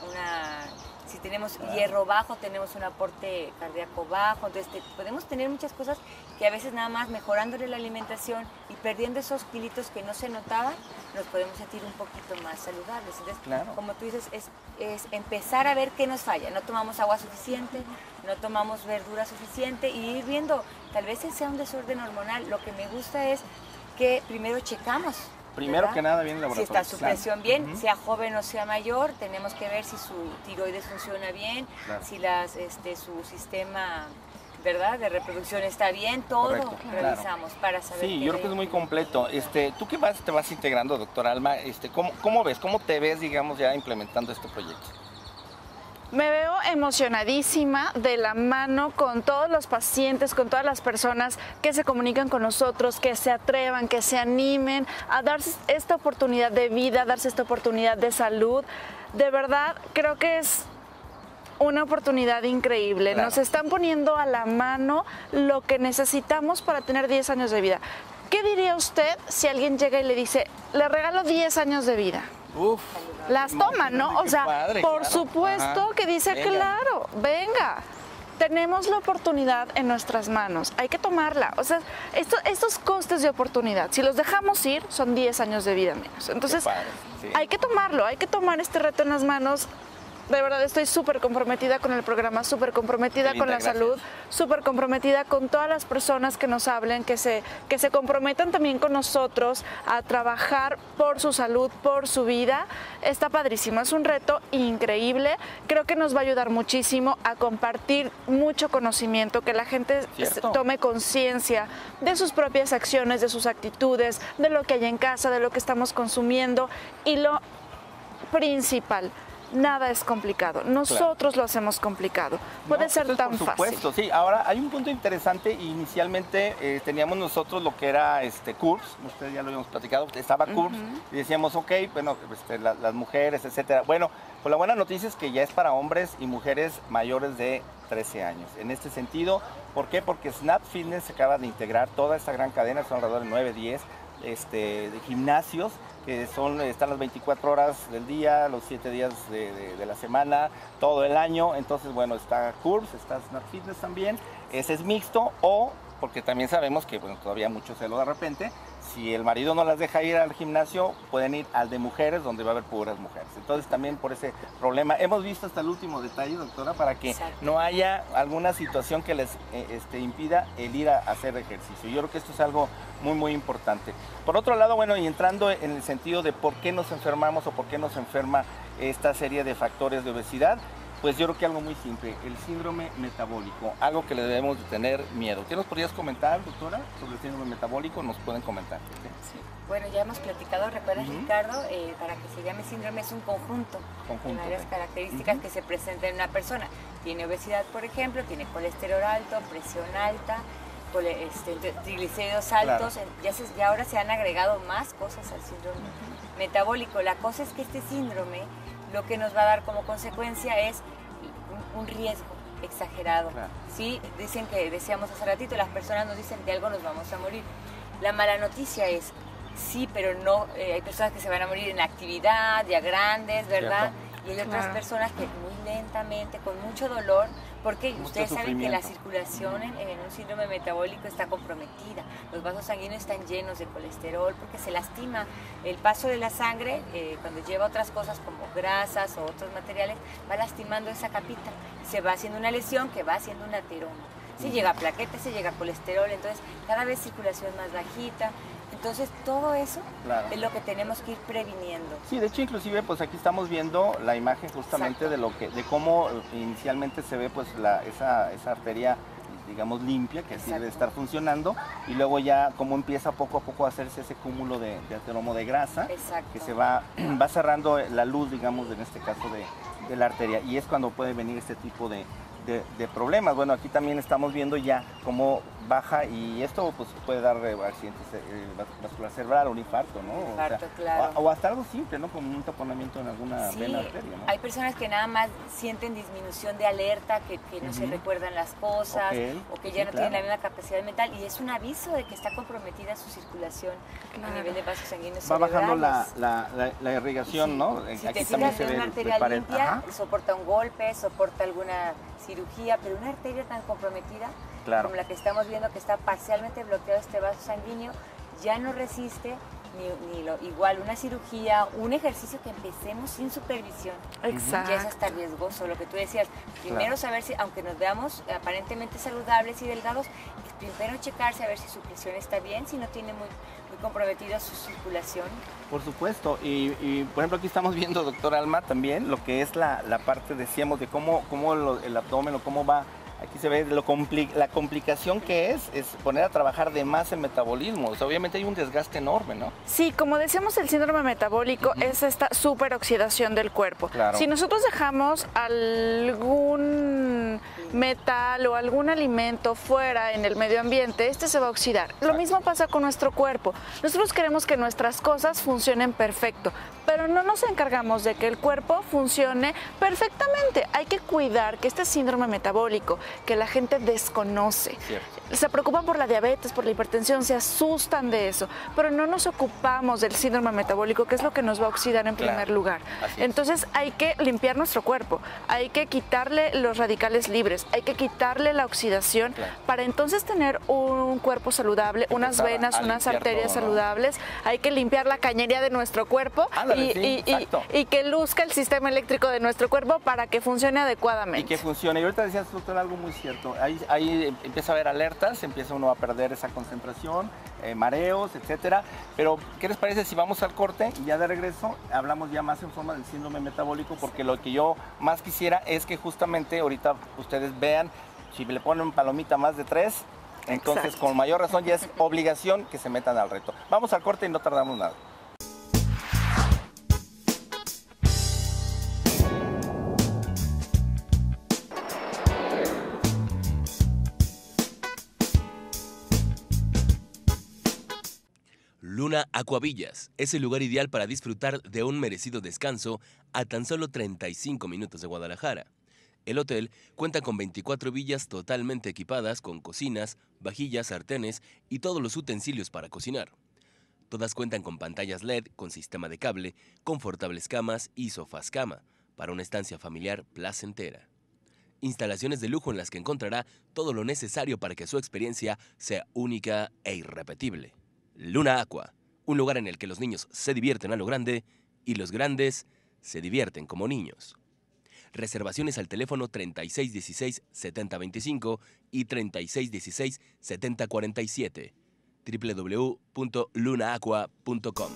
si tenemos hierro bajo, tenemos un aporte cardíaco bajo. Entonces podemos tener muchas cosas que a veces nada más mejorándole la alimentación y perdiendo esos kilitos que no se notaban, nos podemos sentir un poquito más saludables. Entonces, claro, como tú dices, es empezar a ver qué nos falla. No tomamos agua suficiente, no tomamos verdura suficiente, y ir viendo, tal vez sea un desorden hormonal. Lo que me gusta es que primero checamos. Primero que nada, bien el laboratorio. Si está su presión bien, sea joven o sea mayor, tenemos que ver si su tiroides funciona bien, si su sistema, ¿verdad?, de reproducción está bien, todo. Correcto, revisamos, claro, para saber. Sí, yo creo que es muy completo. ¿Tú qué te vas integrando, doctora Alma? ¿Cómo ves? ¿Cómo te ves, digamos, ya implementando este proyecto? Me veo emocionadísima, de la mano con todos los pacientes, con todas las personas que se comunican con nosotros, que se atrevan, que se animen a darse esta oportunidad de vida, a darse esta oportunidad de salud. De verdad, creo que es una oportunidad increíble. Claro. Nos están poniendo a la mano lo que necesitamos para tener 10 años de vida. ¿Qué diría usted si alguien llega y le dice, le regalo 10 años de vida? Uf, las toman, ¿no? O sea, padre, por claro, supuesto que dice, venga, claro, venga. tenemos la oportunidad en nuestras manos, hay que tomarla. O sea, estos costes de oportunidad, si los dejamos ir, son 10 años de vida menos. Entonces, sí, hay que tomarlo, hay que tomar este reto en las manos. De verdad estoy súper comprometida con el programa, súper comprometida con la salud, súper comprometida con todas las personas que nos hablen, que se comprometan también con nosotros a trabajar por su salud, por su vida. Está padrísimo, es un reto increíble. Creo que nos va a ayudar muchísimo a compartir mucho conocimiento, que la gente tome conciencia de sus propias acciones, de sus actitudes, de lo que hay en casa, de lo que estamos consumiendo y lo principal, nada es complicado. Nosotros lo hacemos complicado. Puede ser tan fácil. Por supuesto, sí. Ahora, hay un punto interesante. Inicialmente teníamos nosotros lo que era CURPS. Ustedes ya lo habíamos platicado. Estaba CURPS y decíamos, ok, bueno, las mujeres, etcétera. Bueno, pues la buena noticia es que ya es para hombres y mujeres mayores de 13 años. En este sentido, ¿por qué? Porque Snap Fitness se acaba de integrar toda esta gran cadena, son alrededor de 9, 10 de gimnasios que están las 24 horas del día, los 7 días de la semana, todo el año. Entonces, bueno, está CURPS, está Snap Fitness también. Ese es mixto, o porque también sabemos que, bueno, todavía mucho celo de repente, si el marido no las deja ir al gimnasio, pueden ir al de mujeres, donde va a haber puras mujeres. Entonces, también por ese problema, hemos visto hasta el último detalle, doctora, para que no haya alguna situación que les impida el ir a hacer ejercicio. Yo creo que esto es algo muy, muy importante. Por otro lado, bueno, y entrando en el sentido de por qué nos enfermamos o por qué nos enferma esta serie de factores de obesidad, pues yo creo que algo muy simple, el síndrome metabólico, algo que le debemos de tener miedo. ¿Qué nos podrías comentar, doctora, sobre el síndrome metabólico? Nos pueden comentar. Sí. Bueno, ya hemos platicado, ¿recuerdas, Ricardo? Para que se llame síndrome es un conjunto de varias características que se presentan en una persona. Tiene obesidad, por ejemplo, tiene colesterol alto, presión alta, triglicéridos altos. Ya ahora se han agregado más cosas al síndrome metabólico. La cosa es que este síndrome lo que nos va a dar como consecuencia es un riesgo exagerado. ¿Sí? Decíamos hace ratito, las personas nos dicen de algo nos vamos a morir. La mala noticia es, sí, pero no, hay personas que se van a morir en la actividad, ya grandes, ¿verdad? Y hay otras personas que muy lentamente, con mucho dolor, porque ustedes saben que la circulación en un síndrome metabólico está comprometida. Los vasos sanguíneos están llenos de colesterol porque se lastima el paso de la sangre, cuando lleva otras cosas como grasas o otros materiales, va lastimando esa capita. Se va haciendo una lesión que va haciendo un ateroma. Se llega a plaquetas, se llega a colesterol, entonces cada vez circulación más bajita. Entonces todo eso es lo que tenemos que ir previniendo. Sí, de hecho inclusive pues aquí estamos viendo la imagen justamente de cómo inicialmente se ve pues esa arteria, digamos, limpia, que así debe estar funcionando, y luego ya cómo empieza poco a poco a hacerse ese cúmulo de ateromo de grasa, que se va cerrando la luz, digamos, en este caso de la arteria, y es cuando puede venir este tipo de problemas. Bueno, aquí también estamos viendo ya cómo baja, y esto pues puede dar accidentes vascular cerebral, un infarto, ¿no? Infarto, claro. O hasta algo simple, ¿no? Como un taponamiento en alguna vena arteria, ¿no? Hay personas que nada más sienten disminución de alerta, que no se recuerdan las cosas, o que ya no tienen la misma capacidad mental, y es un aviso de que está comprometida su circulación a nivel de vasos sanguíneos va bajando la irrigación, ¿no? Si aquí te fijas, una arteria limpia soporta un golpe, soporta alguna cirugía, pero una arteria tan comprometida como la que estamos viendo, que está parcialmente bloqueado este vaso sanguíneo, ya no resiste igual una cirugía, un ejercicio que empecemos sin supervisión. Exacto. Ya es hasta riesgoso, lo que tú decías. Primero saber si, aunque nos veamos aparentemente saludables y delgados, es primero checarse a ver si su presión está bien, si no tiene muy comprometida su circulación. Por supuesto, y por ejemplo aquí estamos viendo, doctor Alma, también lo que es la parte, decíamos, de cómo el abdomen o cómo va. Aquí se ve la complicación que es poner a trabajar de más el metabolismo. O sea, obviamente hay un desgaste enorme, ¿no? Sí, como decíamos, el síndrome metabólico es esta superoxidación del cuerpo. Si nosotros dejamos algún metal o algún alimento fuera en el medio ambiente, este se va a oxidar. Lo mismo pasa con nuestro cuerpo. Nosotros queremos que nuestras cosas funcionen perfecto, pero no nos encargamos de que el cuerpo funcione perfectamente. Hay que cuidar que este síndrome metabólico, que la gente desconoce, se preocupan por la diabetes, por la hipertensión, se asustan de eso, pero no nos ocupamos del síndrome metabólico, que es lo que nos va a oxidar en primer lugar. Entonces hay que limpiar nuestro cuerpo, hay que quitarle los radicales radicales libres. Hay que quitarle la oxidación para entonces tener un cuerpo saludable, unas venas, unas arterias saludables. Hay que limpiar la cañería de nuestro cuerpo y que luzca el sistema eléctrico de nuestro cuerpo para que funcione adecuadamente. Y que funcione. Y ahorita decías, doctor, algo muy cierto. Ahí empieza a haber alertas, empieza uno a perder esa concentración, mareos, etcétera. Pero, ¿qué les parece si vamos al corte y ya de regreso hablamos ya más en forma del síndrome metabólico? Porque lo que yo más quisiera es que justamente ahorita ustedes vean, si le ponen palomita más de 3, entonces Exacto. Con mayor razón ya es obligación que se metan al reto. Vamos al corte y no tardamos nada. Luna Acuavillas es el lugar ideal para disfrutar de un merecido descanso a tan solo 35 minutos de Guadalajara. El hotel cuenta con 24 villas totalmente equipadas con cocinas, vajillas, sartenes y todos los utensilios para cocinar. Todas cuentan con pantallas LED con sistema de cable, confortables camas y sofás cama para una estancia familiar placentera. Instalaciones de lujo en las que encontrará todo lo necesario para que su experiencia sea única e irrepetible. Luna Aqua, un lugar en el que los niños se divierten a lo grande y los grandes se divierten como niños. Reservaciones al teléfono 3616-7025 y 3616-7047. www.lunaaqua.com.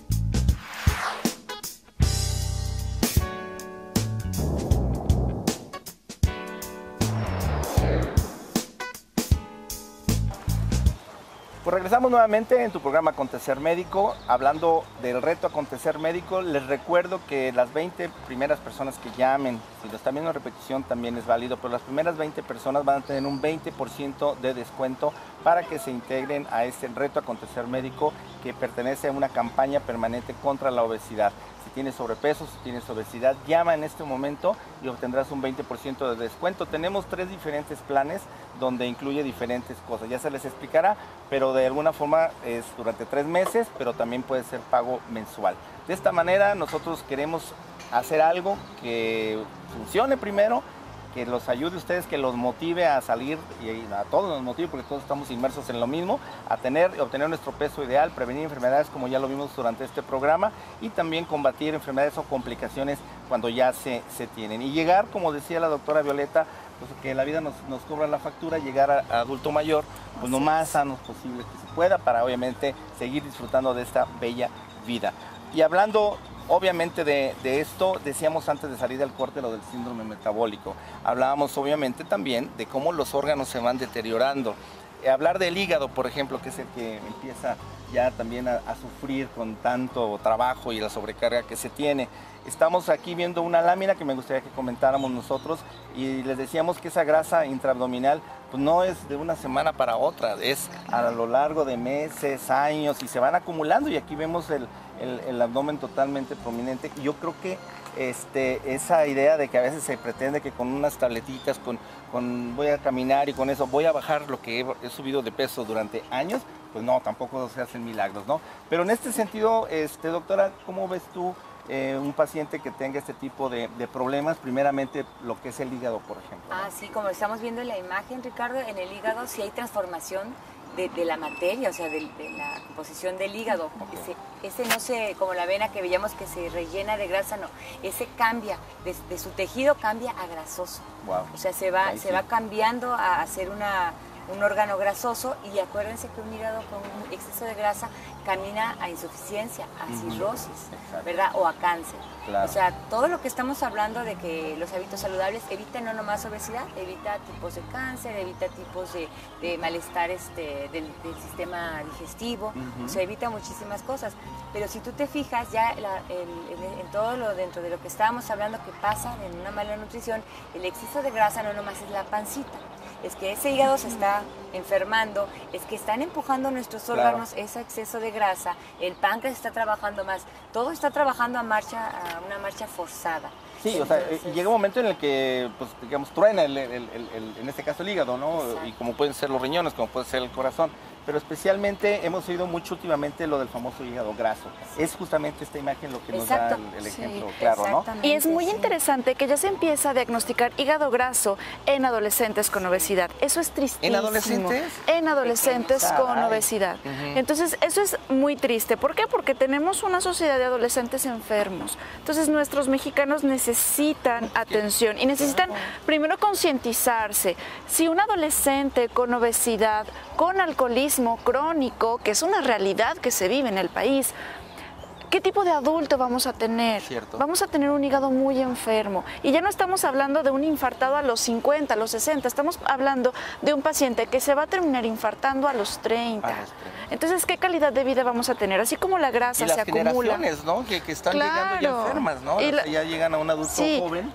Pues regresamos nuevamente en tu programa Acontecer Médico, hablando del reto Acontecer Médico. Les recuerdo que las 20 primeras personas que llamen, si lo están viendo en repetición también es válido, pero las primeras 20 personas van a tener un 20% de descuento para que se integren a este reto Acontecer Médico que pertenece a una campaña permanente contra la obesidad. Si tienes sobrepeso, si tienes obesidad, llama en este momento y obtendrás un 20% de descuento. Tenemos 3 diferentes planes donde incluye diferentes cosas. Ya se les explicará, pero de alguna forma es durante 3 meses, pero también puede ser pago mensual. De esta manera nosotros queremos hacer algo que funcione primero, que los ayude a ustedes, que los motive a salir y a todos nos motive porque todos estamos inmersos en lo mismo, a obtener nuestro peso ideal, prevenir enfermedades como ya lo vimos durante este programa y también combatir enfermedades o complicaciones cuando ya se tienen. Y llegar, como decía la doctora Violeta, pues que la vida nos cobra la factura, llegar a adulto mayor, pues lo más sanos posible que se pueda para obviamente seguir disfrutando de esta bella vida. Y hablando obviamente de esto, decíamos antes de salir del corte lo del síndrome metabólico. Hablábamos obviamente también de cómo los órganos se van deteriorando. Hablar del hígado, por ejemplo, que es el que empieza ya también a sufrir con tanto trabajo y la sobrecarga que se tiene. Estamos aquí viendo una lámina que me gustaría que comentáramos nosotros y les decíamos que esa grasa intraabdominal pues no es de una semana para otra, es a lo largo de meses, años y se van acumulando y aquí vemos el abdomen totalmente prominente. Y yo creo que esa idea de que a veces se pretende que con unas tabletitas, voy a caminar y con eso voy a bajar lo que he subido de peso durante años, pues no, tampoco se hacen milagros, ¿no? Pero en este sentido, doctora, ¿cómo ves tú un paciente que tenga este tipo de problemas? Primeramente, lo que es el hígado, por ejemplo, ¿no? Ah, sí, como estamos viendo en la imagen, Ricardo, en el hígado sí hay transformación de la materia, o sea, de la composición del hígado. Okay. Ese no se, como la vena que veíamos que se rellena de grasa, no. Ese cambia, de su tejido cambia a grasoso. Wow. O sea, se va cambiando a ser un órgano grasoso y acuérdense que un hígado con un exceso de grasa camina a insuficiencia, a cirrosis, ¿verdad? O a cáncer. Claro. O sea, todo lo que estamos hablando de que los hábitos saludables evitan no nomás obesidad, evita tipos de cáncer, evita tipos de malestar del sistema digestivo, o sea, evita muchísimas cosas. Pero si tú te fijas ya en todo lo dentro de lo que estábamos hablando que pasa en una mala nutrición, el exceso de grasa no nomás es la pancita. Es que ese hígado se está enfermando, es que están empujando nuestros órganos ese exceso de grasa, el páncreas está trabajando más, todo está trabajando a una marcha forzada. Sí, entonces, o sea, llega un momento en el que, pues, digamos, truena en este caso el hígado, ¿no? Exacto. Y como pueden ser los riñones, como puede ser el corazón. pero especialmente hemos oído mucho últimamente lo del famoso hígado graso. Es justamente esta imagen lo que nos da el ejemplo claro, ¿no? Y es muy interesante que ya se empieza a diagnosticar hígado graso en adolescentes con obesidad. Eso es tristísimo. ¿En adolescentes? En adolescentes con obesidad. Ujú. Entonces, eso es muy triste. ¿Por qué? Porque tenemos una sociedad de adolescentes enfermos. Entonces, nuestros mexicanos necesitan atención y necesitan primero concientizarse. Si un adolescente con obesidad, con alcoholismo crónico, que es una realidad que se vive en el país, ¿qué tipo de adulto vamos a tener? Cierto. Vamos a tener un hígado muy enfermo. Y ya no estamos hablando de un infartado a los 50, a los 60, estamos hablando de un paciente que se va a terminar infartando a los 30. Entonces, ¿qué calidad de vida vamos a tener? Así como la grasa Y las se acumula. generaciones, ¿no? Que están llegando ya enfermas, ¿no? Y Ya llegan a un adulto joven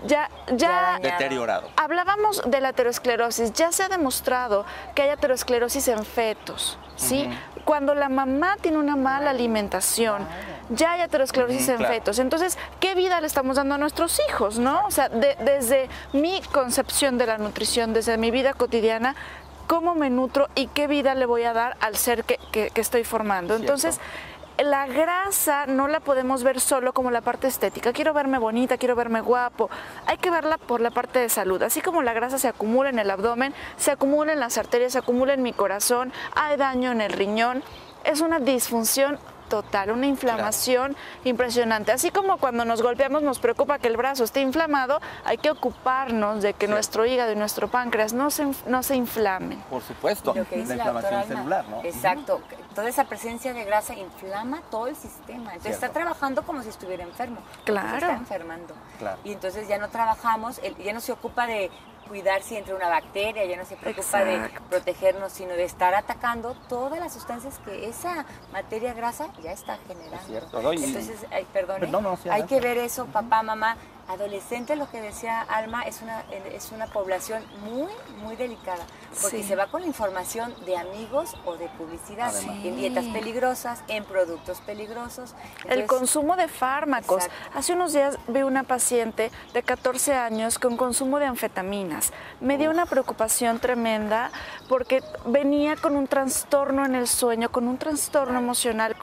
ya deteriorado. hablábamos de la aterosclerosis. Ya se ha demostrado que hay aterosclerosis en fetos, ¿sí? Cuando la mamá tiene una mala alimentación, ya hay aterosclerosis en fetos. Entonces, ¿qué vida le estamos dando a nuestros hijos, no? O sea, desde mi concepción de la nutrición, desde mi vida cotidiana, ¿cómo me nutro y qué vida le voy a dar al ser que estoy formando? Entonces, la grasa no la podemos ver solo como la parte estética. Quiero verme bonita, quiero verme guapo. Hay que verla por la parte de salud. Así como la grasa se acumula en el abdomen, se acumula en las arterias, se acumula en mi corazón, hay daño en el riñón. Es una disfunción total, una inflamación impresionante. Así como cuando nos golpeamos nos preocupa que el brazo esté inflamado, hay que ocuparnos de que nuestro hígado y nuestro páncreas no se inflamen. Por supuesto, Lo que dice la inflamación celular, ¿no? Exacto. Toda esa presencia de grasa inflama todo el sistema. Entonces está trabajando como si estuviera enfermo. Claro. Se está enfermando. Claro. Y entonces ya no trabajamos, ya no se ocupa de cuidar si entra una bacteria, ya no se preocupa de protegernos, sino de estar atacando todas las sustancias que esa materia grasa ya está generando. Es cierto, ¿no? Entonces, perdone, Sí, hay que ver eso, papá, mamá. Adolescente, lo que decía Alma, es una población muy, muy delicada, porque se va con la información de amigos o de publicidad, en dietas peligrosas, en productos peligrosos. Entonces, el consumo de fármacos. Exacto. Hace unos días vi una paciente de 14 años con consumo de anfetaminas. Me dio una preocupación tremenda porque venía con un trastorno en el sueño, con un trastorno emocional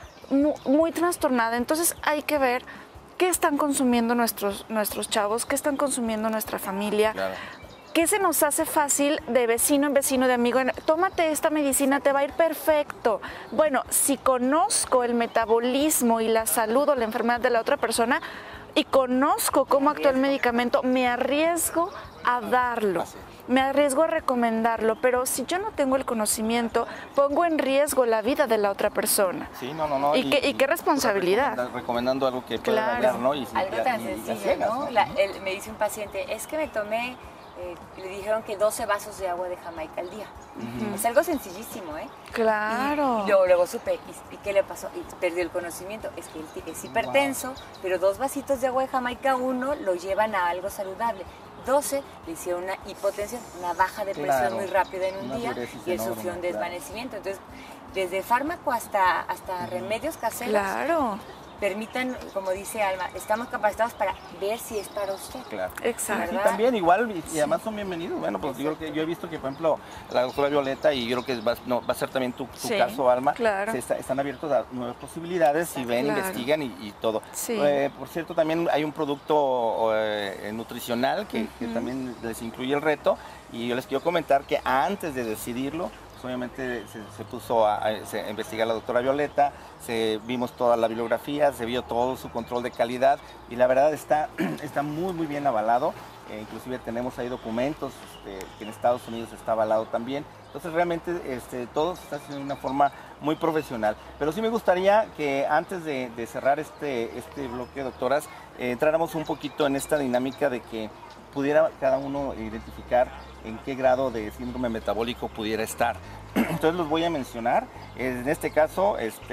muy trastornada. Entonces hay que ver qué están consumiendo nuestros chavos, qué están consumiendo nuestra familia. Claro. ¿Qué se nos hace fácil de vecino en vecino, de amigo en tómate esta medicina, te va a ir perfecto? Bueno, si conozco el metabolismo y la salud o la enfermedad de la otra persona y conozco cómo actúa el medicamento, me arriesgo a darlo. Me arriesgo a recomendarlo, pero si yo no tengo el conocimiento, pongo en riesgo la vida de la otra persona. Sí, no. ¿Y qué responsabilidad? Recomendando algo que pueda dañar, ¿no? Algo tan sencillo, ¿no? Me dice un paciente, es que me tomé, le dijeron que 12 vasos de agua de Jamaica al día. Es algo sencillísimo, ¿eh? Claro. Y luego supe, ¿y qué le pasó? Y perdió el conocimiento. Es que él es hipertenso, pero 2 vasitos de agua de Jamaica, uno lo llevan a algo saludable. 12 le hicieron una hipotensión, una baja de presión muy rápida en un día y él sufrió un desvanecimiento. Entonces, desde fármaco hasta remedios caseros, permitan, como dice Alma, estamos capacitados para ver si es para usted. Claro. Exacto. Y también igual, y además son bienvenidos. Bueno, pues yo creo que yo he visto que, por ejemplo, la doctora Violeta, y yo creo que va a ser también tu caso, Alma, están abiertos a nuevas posibilidades y ven, investigan y todo. Sí. Por cierto, también hay un producto nutricional que también les incluye el reto, y yo les quiero comentar que antes de decidirlo, obviamente se puso a investigar la doctora Violeta, vimos toda la bibliografía, se vio todo su control de calidad y la verdad está muy muy bien avalado. Inclusive tenemos ahí documentos que en Estados Unidos está avalado también. Entonces realmente todo se está haciendo de una forma muy profesional. Pero sí me gustaría que antes de cerrar este bloque, doctoras, entráramos un poquito en esta dinámica de que pudiera cada uno identificar en qué grado de síndrome metabólico pudiera estar. Entonces los voy a mencionar. En este caso,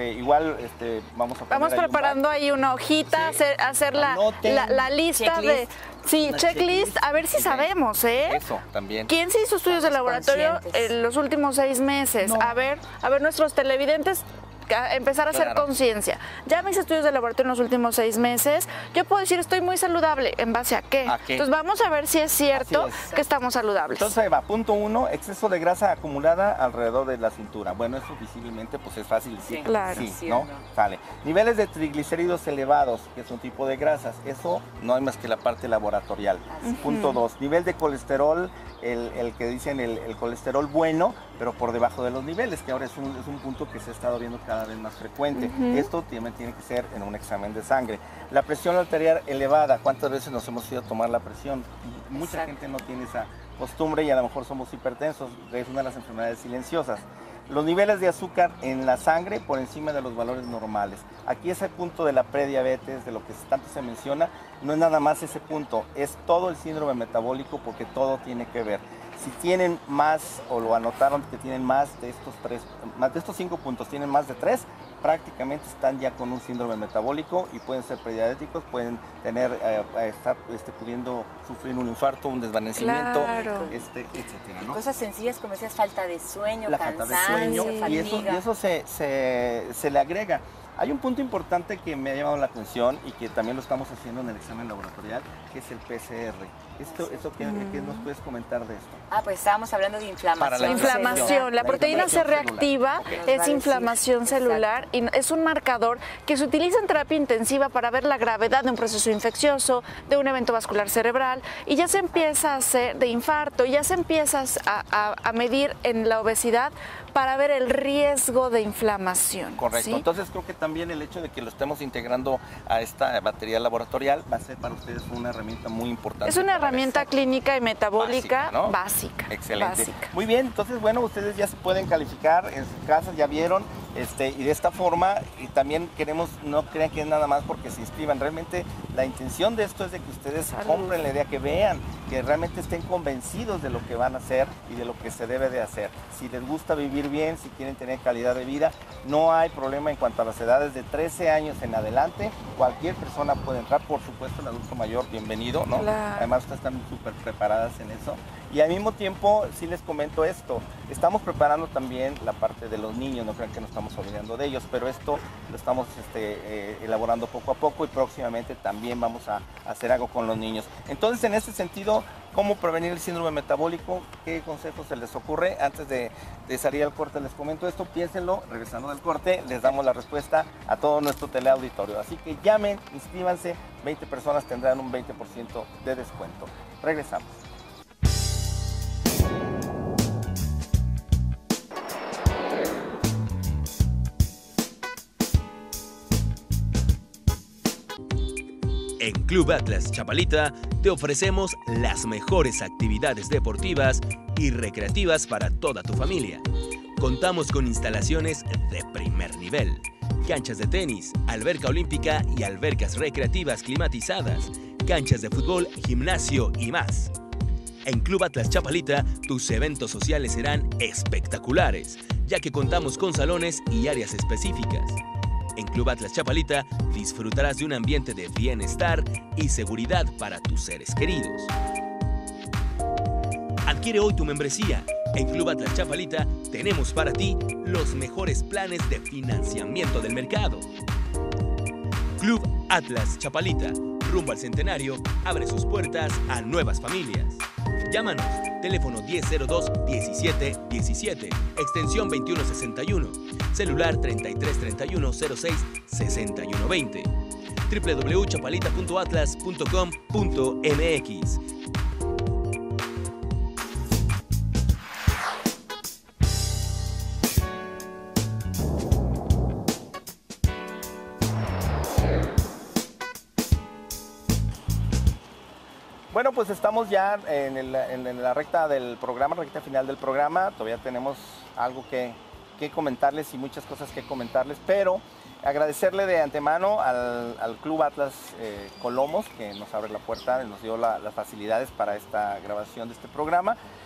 vamos preparando ahí una hojita, hacer la lista checklist. Checklist, a ver si sabemos, Eso también. ¿Quién se hizo estudios de laboratorio en los últimos 6 meses? No. A ver, nuestros televidentes, empezar a hacer conciencia. Ya mis estudios de laboratorio en los últimos 6 meses, yo puedo decir estoy muy saludable. ¿En base a qué? Entonces vamos a ver si es cierto que estamos saludables. Entonces ahí va, punto 1, exceso de grasa acumulada alrededor de la cintura. Bueno, eso visiblemente pues es fácil decir. Claro. Sí, ¿no? Sale. Niveles de triglicéridos elevados, que es un tipo de grasas. Eso no hay más que la parte laboratorial. Punto 2, nivel de colesterol, el que dicen el colesterol bueno, pero por debajo de los niveles, que ahora es un punto que se ha estado viendo cada vez más frecuente. Esto también tiene que ser en un examen de sangre. La presión arterial elevada, ¿cuántas veces nos hemos ido a tomar la presión? Mucha gente no tiene esa costumbre y a lo mejor somos hipertensos, es una de las enfermedades silenciosas. Los niveles de azúcar en la sangre por encima de los valores normales. Aquí ese punto de la prediabetes, de lo que tanto se menciona, no es nada más ese punto, es todo el síndrome metabólico porque todo tiene que ver. Si tienen más, o lo anotaron que tienen más de estos 5 puntos, tienen más de 3, prácticamente están ya con un síndrome metabólico y pueden ser prediabéticos, pueden tener, estar pudiendo sufrir un infarto, un desvanecimiento, etcétera, ¿no? Cosas sencillas como decías, falta de sueño, cansancio, fatiga. Y eso se le agrega. Hay un punto importante que me ha llamado la atención y que también lo estamos haciendo en el examen laboratorial, que es el PCR. ¿Qué nos puedes comentar de esto? Pues estábamos hablando de inflamación. Inflamación. La proteína C reactiva es inflamación celular y es un marcador que se utiliza en terapia intensiva para ver la gravedad de un proceso infeccioso, de un evento vascular cerebral, y ya se empieza a hacer de infarto, ya se empieza a medir en la obesidad para ver el riesgo de inflamación. Correcto. ¿Sí? Entonces creo que también el hecho de que lo estemos integrando a esta batería laboratorial va a ser para ustedes una herramienta muy importante. Es una herramienta clínica y metabólica básica. Excelente. Básica. Muy bien, entonces bueno, ustedes ya se pueden calificar en sus casas, ya vieron, y de esta forma, y también queremos, no crean que es nada más porque se inscriban, realmente la intención de esto es de que ustedes compren la idea, que vean, que realmente estén convencidos de lo que van a hacer y de lo que se debe de hacer. Si les gusta vivir bien, si quieren tener calidad de vida, no hay problema en cuanto a las edades de 13 años en adelante, cualquier persona puede entrar, por supuesto el adulto mayor, bienvenido, ¿no? Claro. Además ustedes están súper preparadas en eso. Y al mismo tiempo, sí les comento esto, estamos preparando también la parte de los niños, no crean que nos estamos olvidando de ellos, pero esto lo estamos elaborando poco a poco y próximamente también vamos a hacer algo con los niños. Entonces, en ese sentido, ¿cómo prevenir el síndrome metabólico? ¿Qué consejos se les ocurre? Antes de salir al corte les comento esto, piénsenlo, regresando del corte, les damos la respuesta a todo nuestro teleauditorio. Así que llamen, inscríbanse, 20 personas tendrán un 20% de descuento. Regresamos. En Club Atlas Chapalita te ofrecemos las mejores actividades deportivas y recreativas para toda tu familia. Contamos con instalaciones de primer nivel, canchas de tenis, alberca olímpica y albercas recreativas climatizadas, canchas de fútbol, gimnasio y más. En Club Atlas Chapalita, tus eventos sociales serán espectaculares, ya que contamos con salones y áreas específicas. En Club Atlas Chapalita disfrutarás de un ambiente de bienestar y seguridad para tus seres queridos. Adquiere hoy tu membresía. En Club Atlas Chapalita tenemos para ti los mejores planes de financiamiento del mercado. Club Atlas Chapalita, rumbo al centenario, abre sus puertas a nuevas familias. Llámanos, teléfono 1002-1717, extensión 2161, celular 3331-06-6120, www.chapalita.atlas.com.mx. Bueno, pues estamos ya en la recta del programa, recta final del programa. Todavía tenemos algo que comentarles y muchas cosas que comentarles, pero agradecerle de antemano al Club Atlas Colomos, que nos abre la puerta, nos dio las facilidades para esta grabación de este programa.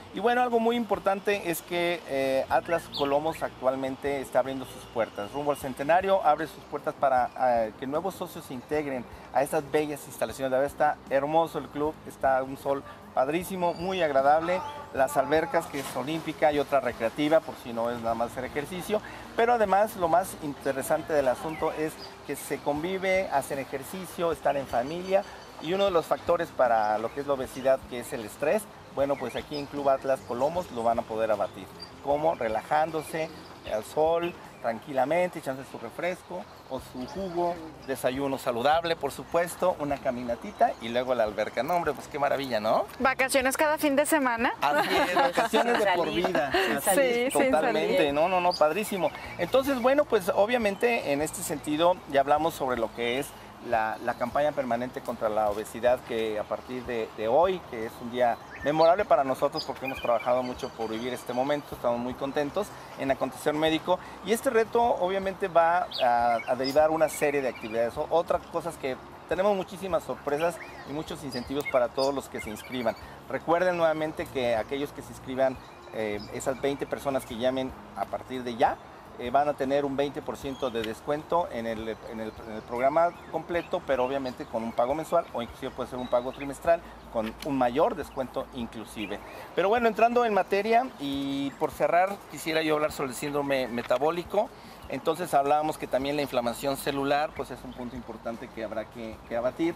Y bueno, algo muy importante es que Atlas Colomos actualmente está abriendo sus puertas. Rumbo al centenario, abre sus puertas para que nuevos socios se integren a estas bellas instalaciones. La verdad está hermoso el club, está un sol padrísimo, muy agradable. Las albercas, que es olímpica y otra recreativa, por si no es nada más hacer ejercicio. Pero además, lo más interesante del asunto es que se convive, hacer ejercicio, estar en familia. Y uno de los factores para lo que es la obesidad, que es el estrés, bueno, pues aquí en Club Atlas Colomos lo van a poder abatir. ¿Cómo? Relajándose al sol, tranquilamente, echándose su refresco o su jugo, desayuno saludable, por supuesto, una caminatita y luego la alberca. No, hombre, pues qué maravilla, ¿no? ¿Vacaciones cada fin de semana? Así es, vacaciones de por vida. Así es, totalmente. No, padrísimo. Entonces, bueno, pues obviamente en este sentido ya hablamos sobre lo que es la campaña permanente contra la obesidad, que a partir de hoy, que es un día memorable para nosotros porque hemos trabajado mucho por vivir este momento, estamos muy contentos en Acontecer Médico, y este reto obviamente va a derivar una serie de actividades. Otras cosas que tenemos muchísimas sorpresas y muchos incentivos para todos los que se inscriban. Recuerden nuevamente que aquellos que se inscriban, esas 20 personas que llamen a partir de ya, van a tener un 20% de descuento en el programa completo, pero obviamente con un pago mensual o inclusive puede ser un pago trimestral con un mayor descuento inclusive. Pero bueno, entrando en materia y por cerrar, quisiera yo hablar sobre el síndrome metabólico. Entonces hablábamos que también la inflamación celular pues es un punto importante que habrá que abatir.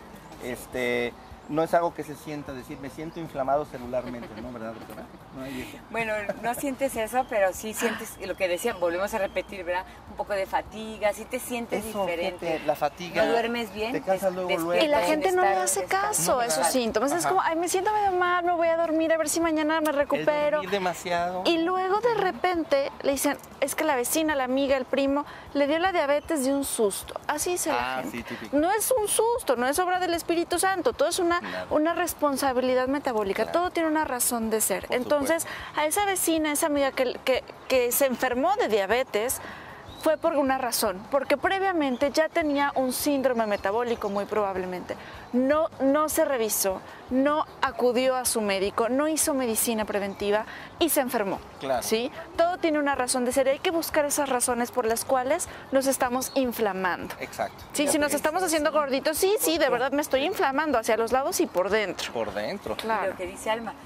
No es algo que se sienta, decir, me siento inflamado celularmente, ¿no? ¿Verdad, doctora? No hay eso. Bueno, no sientes eso, pero sí sientes lo que decía, volvemos a repetir, ¿verdad? Un poco de fatiga, sí te sientes eso, diferente. Fíjate, la fatiga. No duermes bien. Te cansas luego. Y la gente no le hace caso a esos síntomas. Es como, ay, me siento medio mal, me voy a dormir a ver si mañana me recupero. Es demasiado. Y luego de repente le dicen, es que la vecina, la amiga, el primo, le dio la diabetes de un susto. Así dice la gente. Sí, típico. No es un susto, no es obra del Espíritu Santo, todo es una responsabilidad metabólica, claro. Todo tiene una razón de ser. Por Entonces, supuesto. a esa vecina, esa amiga que se enfermó de diabetes, fue por una razón, porque previamente ya tenía un síndrome metabólico muy probablemente. No se revisó, no acudió a su médico, no hizo medicina preventiva y se enfermó. Claro. ¿Sí? Todo tiene una razón de ser. Hay que buscar esas razones por las cuales nos estamos inflamando. Exacto. Sí, si nos estamos haciendo gorditos, sí, de verdad me estoy inflamando hacia los lados y por dentro. Por dentro. Claro. Lo que dice Alma,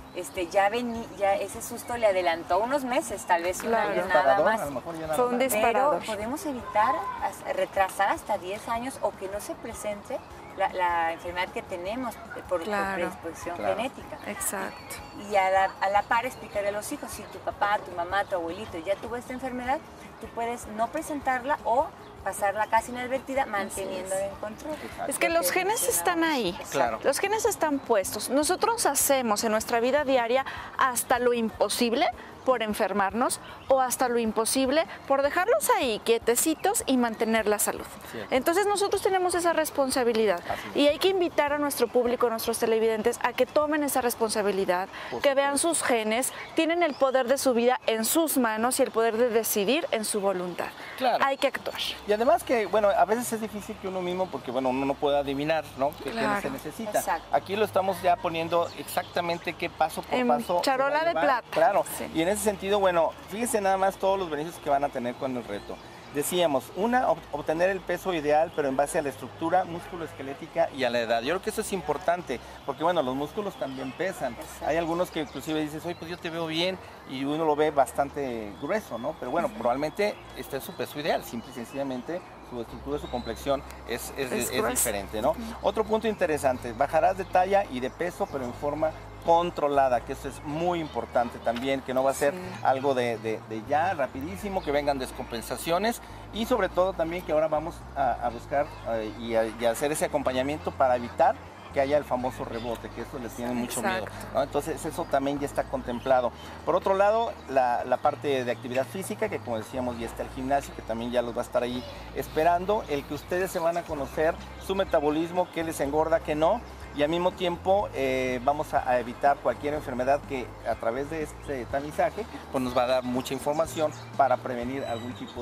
ya ese susto le adelantó unos meses, tal vez un Claro. año nada más. A lo mejor ya nada Fue un más. disparador. Pero podemos evitar, retrasar hasta 10 años o que no se presente la enfermedad que tenemos por predisposición genética. Exacto. Y a la par explicarle a los hijos, si tu papá, tu mamá, tu abuelito ya tuvo esta enfermedad, tú puedes no presentarla o pasarla casi inadvertida manteniéndola en control. Exacto. Es que los genes están ahí, Claro. Los genes están puestos. Nosotros hacemos en nuestra vida diaria hasta lo imposible por enfermarnos o hasta lo imposible por dejarlos ahí quietecitos y mantener la salud. Cierto. Entonces nosotros tenemos esa responsabilidad y hay que invitar a nuestro público, a nuestros televidentes, a que tomen esa responsabilidad, que vean sus genes, tienen el poder de su vida en sus manos y el poder de decidir en su voluntad. Claro. Hay que actuar. Y además que, bueno, a veces es difícil que uno mismo, porque bueno, uno no puede adivinar, ¿no? Qué Claro. se necesita. Exacto. Aquí lo estamos ya poniendo exactamente qué paso por En paso. se charola va a de llevar. plata. Claro. Sí. Y en ese sentido, bueno, fíjense nada más todos los beneficios que van a tener con el reto. Decíamos, obtener el peso ideal, pero en base a la estructura músculo-esquelética y a la edad. Yo creo que eso es importante, porque bueno, los músculos también pesan. Exacto. Hay algunos que inclusive dices, oye, pues yo te veo bien, y uno lo ve bastante grueso, ¿no? Pero bueno, probablemente este es su peso ideal, simple y sencillamente su estructura, su complexión es diferente, ¿no? Otro punto interesante, bajarás de talla y de peso, pero en forma controlada, que eso es muy importante también, que no va a ser algo de ya rapidísimo, que vengan descompensaciones, y sobre todo también que ahora vamos a buscar y a hacer ese acompañamiento para evitar que haya el famoso rebote, que eso les tiene mucho miedo, ¿no? Entonces eso también ya está contemplado. Por otro lado, la parte de actividad física, que como decíamos ya está el gimnasio, que también ya los va a estar ahí esperando, el que ustedes se van a conocer su metabolismo, qué les engorda, qué no, y al mismo tiempo vamos a evitar cualquier enfermedad que a través de este tamizaje pues nos va a dar mucha información para prevenir algún tipo de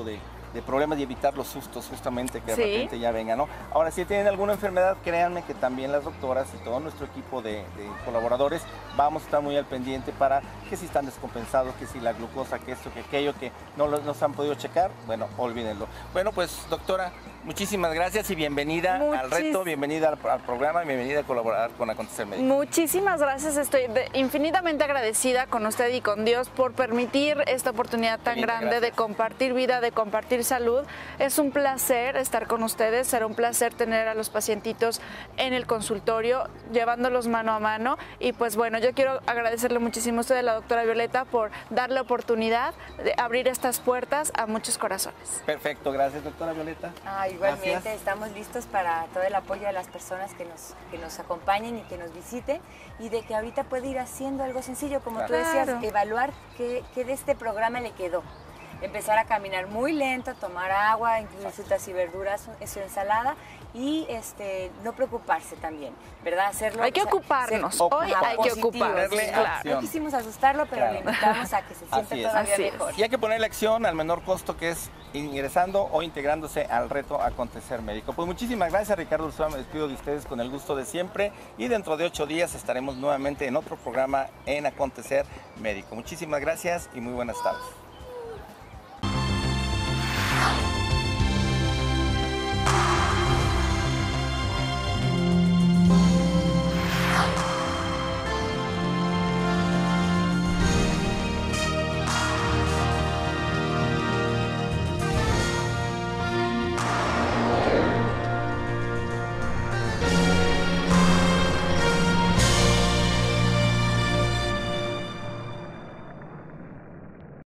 problemas y evitar los sustos justamente que de repente ya vengan, ¿no? Ahora, si tienen alguna enfermedad, créanme que también las doctoras y todo nuestro equipo de colaboradores vamos a estar muy al pendiente para que si están descompensados, que si la glucosa, que esto, que aquello, que no se han podido checar, bueno, olvídenlo. Bueno, pues doctora, muchísimas gracias y bienvenida al reto, bienvenida al programa, bienvenida a colaborar con Acontecer Médico. Muchísimas gracias, estoy infinitamente agradecida con usted y con Dios por permitir esta oportunidad tan grande de compartir vida, de compartir salud. Es un placer estar con ustedes, será un placer tener a los pacientitos en el consultorio, llevándolos mano a mano. Y pues bueno, yo quiero agradecerle muchísimo a usted, a la doctora Violeta, por dar la oportunidad de abrir estas puertas a muchos corazones. Perfecto, gracias doctora Violeta. Igualmente, gracias. Estamos listos para todo el apoyo de las personas que nos acompañen y que nos visiten, y de que ahorita puede ir haciendo algo sencillo, como tú decías, evaluar qué de este programa le quedó. Empezar a caminar muy lento, tomar agua, incluir frutas y verduras en su ensalada, y no preocuparse también, ¿verdad? Hacerlo. Hay que ocuparnos, hoy hay que ocuparnos. Claro. No quisimos asustarlo, pero le invitamos a que se sienta todavía mejor. Y hay que ponerle acción al menor costo, que es ingresando o integrándose al reto Acontecer Médico. Pues muchísimas gracias, Ricardo Ursúa, me despido de ustedes con el gusto de siempre, y dentro de 8 días estaremos nuevamente en otro programa en Acontecer Médico. Muchísimas gracias y muy buenas tardes.